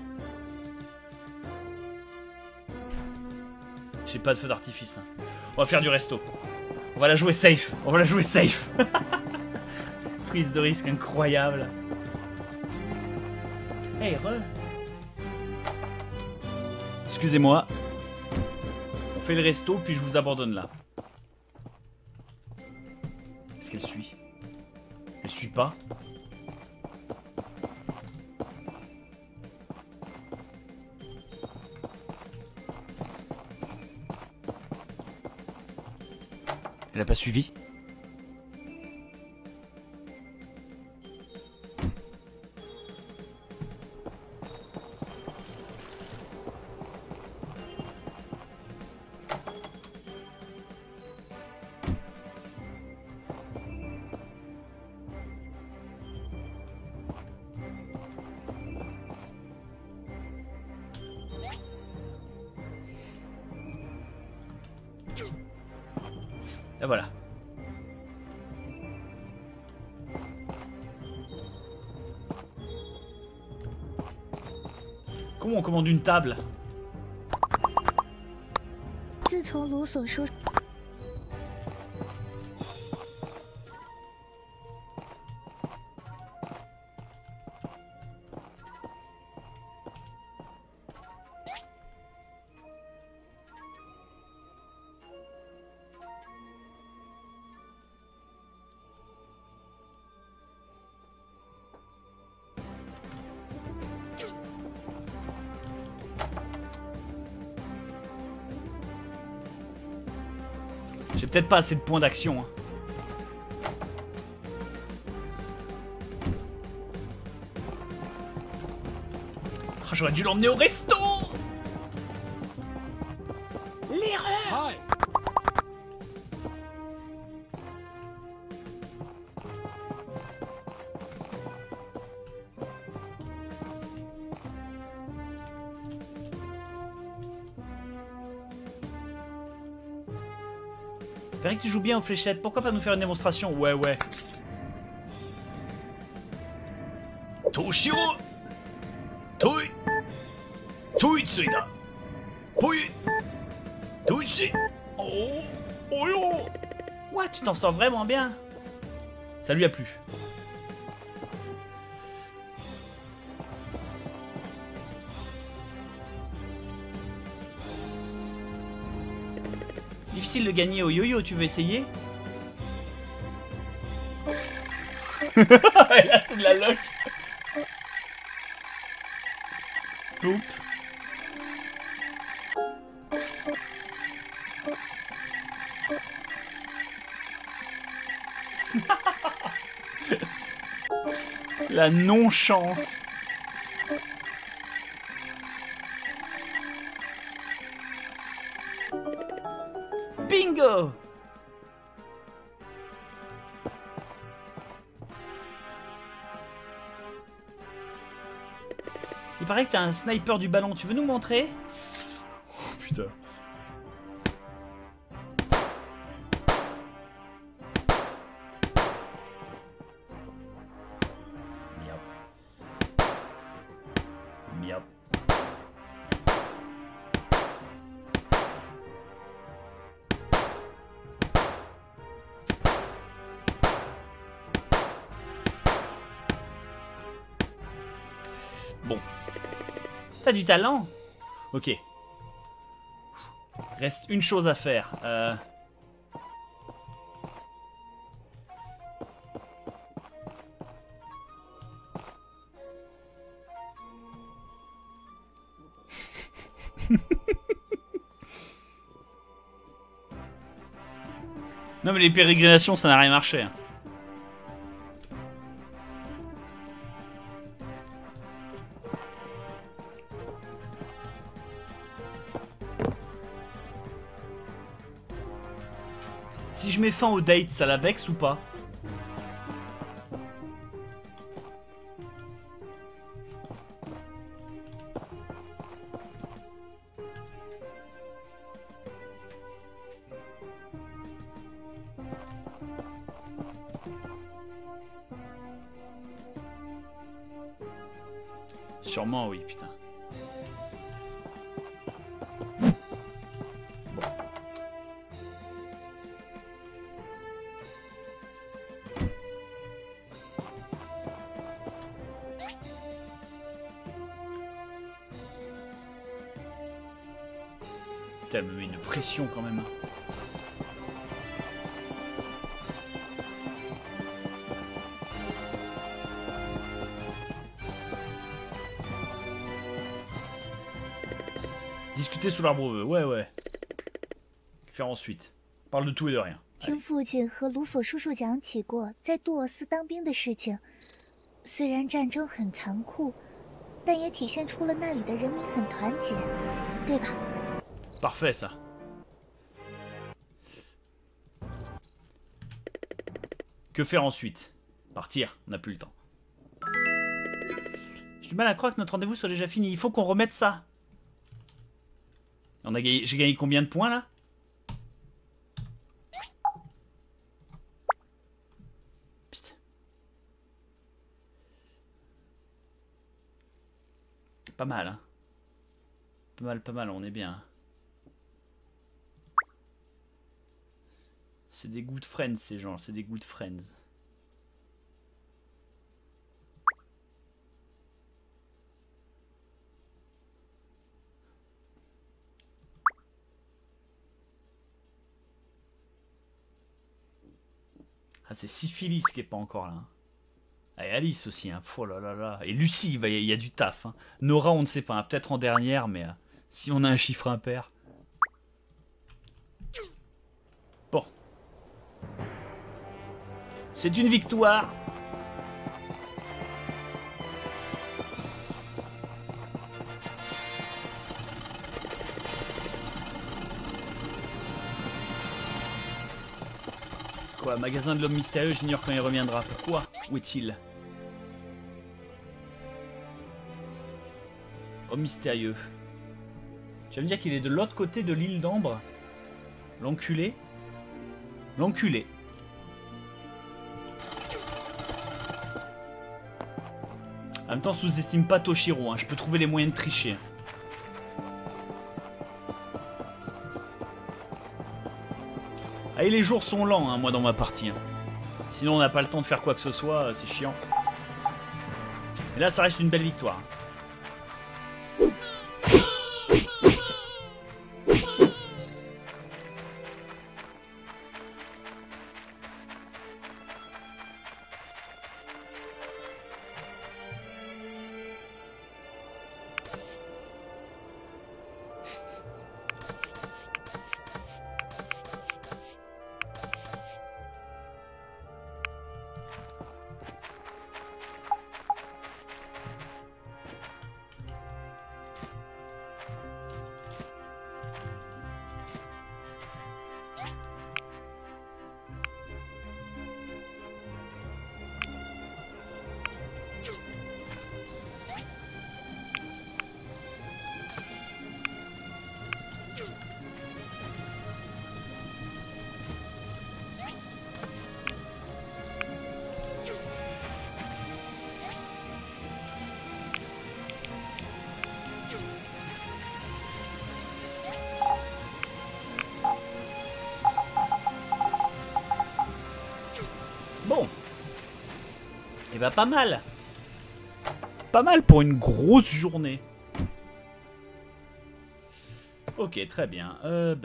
J'ai pas de feu d'artifice. Hein. On va faire du resto. On va la jouer safe. On va la jouer safe. Prise de risque incroyable. Hey, re. Excusez-moi. On fait le resto, puis je vous abandonne là. Est-ce qu'elle suit? Elle suit pas? Elle a pas suivi? Et voilà. Comment on commande une table? J'ai peut-être pas assez de points d'action. Hein. Oh, j'aurais dû l'emmener au resto. L'erreur. Paraît que tu joues bien aux fléchettes, pourquoi pas nous faire une démonstration? Ouais, ouais. Toshiro Toi Toitsuida Poi Toichi Oh, oh yo. Ouais, tu t'en sors vraiment bien. Ça lui a plu. Difficile de gagner au yo-yo, tu veux essayer? Là, c'est de la loc. Boop. La non-chance. Bingo! Il paraît que t'as un sniper du ballon, tu veux nous montrer? Oh, putain. Miap. Miap. Bon. T'as du talent? Ok. Reste une chose à faire. Non mais les pérégrinations ça n'a rien marché. Hein. Si je mets fin au date, ça la vexe ou pas? Sûrement oui, putain. Putain, elle me met une pression quand même. Discuter sous l'arbre, ouais, ouais. Faire ensuite. Parle de tout et de rien. 听父亲和卢索叔叔讲起过在杜尔斯当兵的事情，虽然战争很残酷，但也体现出了那里的人民很团结，对吧？ Parfait ça. Que faire ensuite? Partir, on n'a plus le temps. J'ai du mal à croire que notre rendez-vous soit déjà fini. Il faut qu'on remette ça. J'ai gagné combien de points là? Putain. Pas mal, hein. Pas mal, on est bien. C'est des good friends ces gens, c'est des good friends. Ah, c'est Syphilis qui est pas encore là. Hein. Ah, et Alice aussi, hein. Oh là là là. Et Lucie, il y a du taf. Hein. Nora, on ne sait pas, hein. Peut-être en dernière, mais si on a un chiffre impair. Bon. C'est une victoire. Quoi, magasin de l'homme mystérieux, j'ignore quand il reviendra. Pourquoi? Où est-il? Homme mystérieux. Tu vas me dire qu'il est de l'autre côté de l'île d'Ambre? L'enculé? L'enculé. En même temps, sous-estime pas Toshiro, hein. Je peux trouver les moyens de tricher. Ah, et les jours sont lents, hein, moi, dans ma partie. Hein. Sinon, on n'a pas le temps de faire quoi que ce soit, c'est chiant. Et là, ça reste une belle victoire. Bon. Et bah pas mal. Pas mal pour une grosse journée. Ok, très bien. Le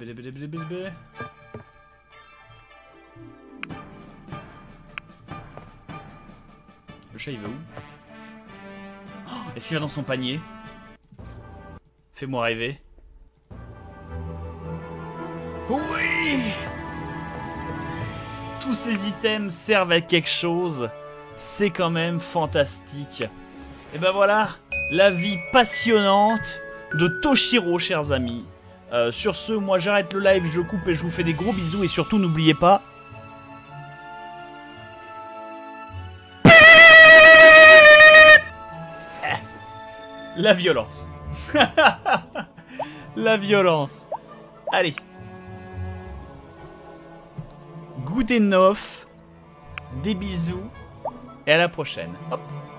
chat il va où? Oh, est-ce qu'il va dans son panier? Fais-moi rêver. Oui! Tous ces items servent à quelque chose. C'est quand même fantastique. Et ben voilà, la vie passionnante de Toshiro, chers amis. Sur ce, moi j'arrête le live, je coupe et je vous fais des gros bisous. Et surtout, n'oubliez pas... La violence. La violence. Allez. Goudenhof. Des bisous. Et à la prochaine. Hop.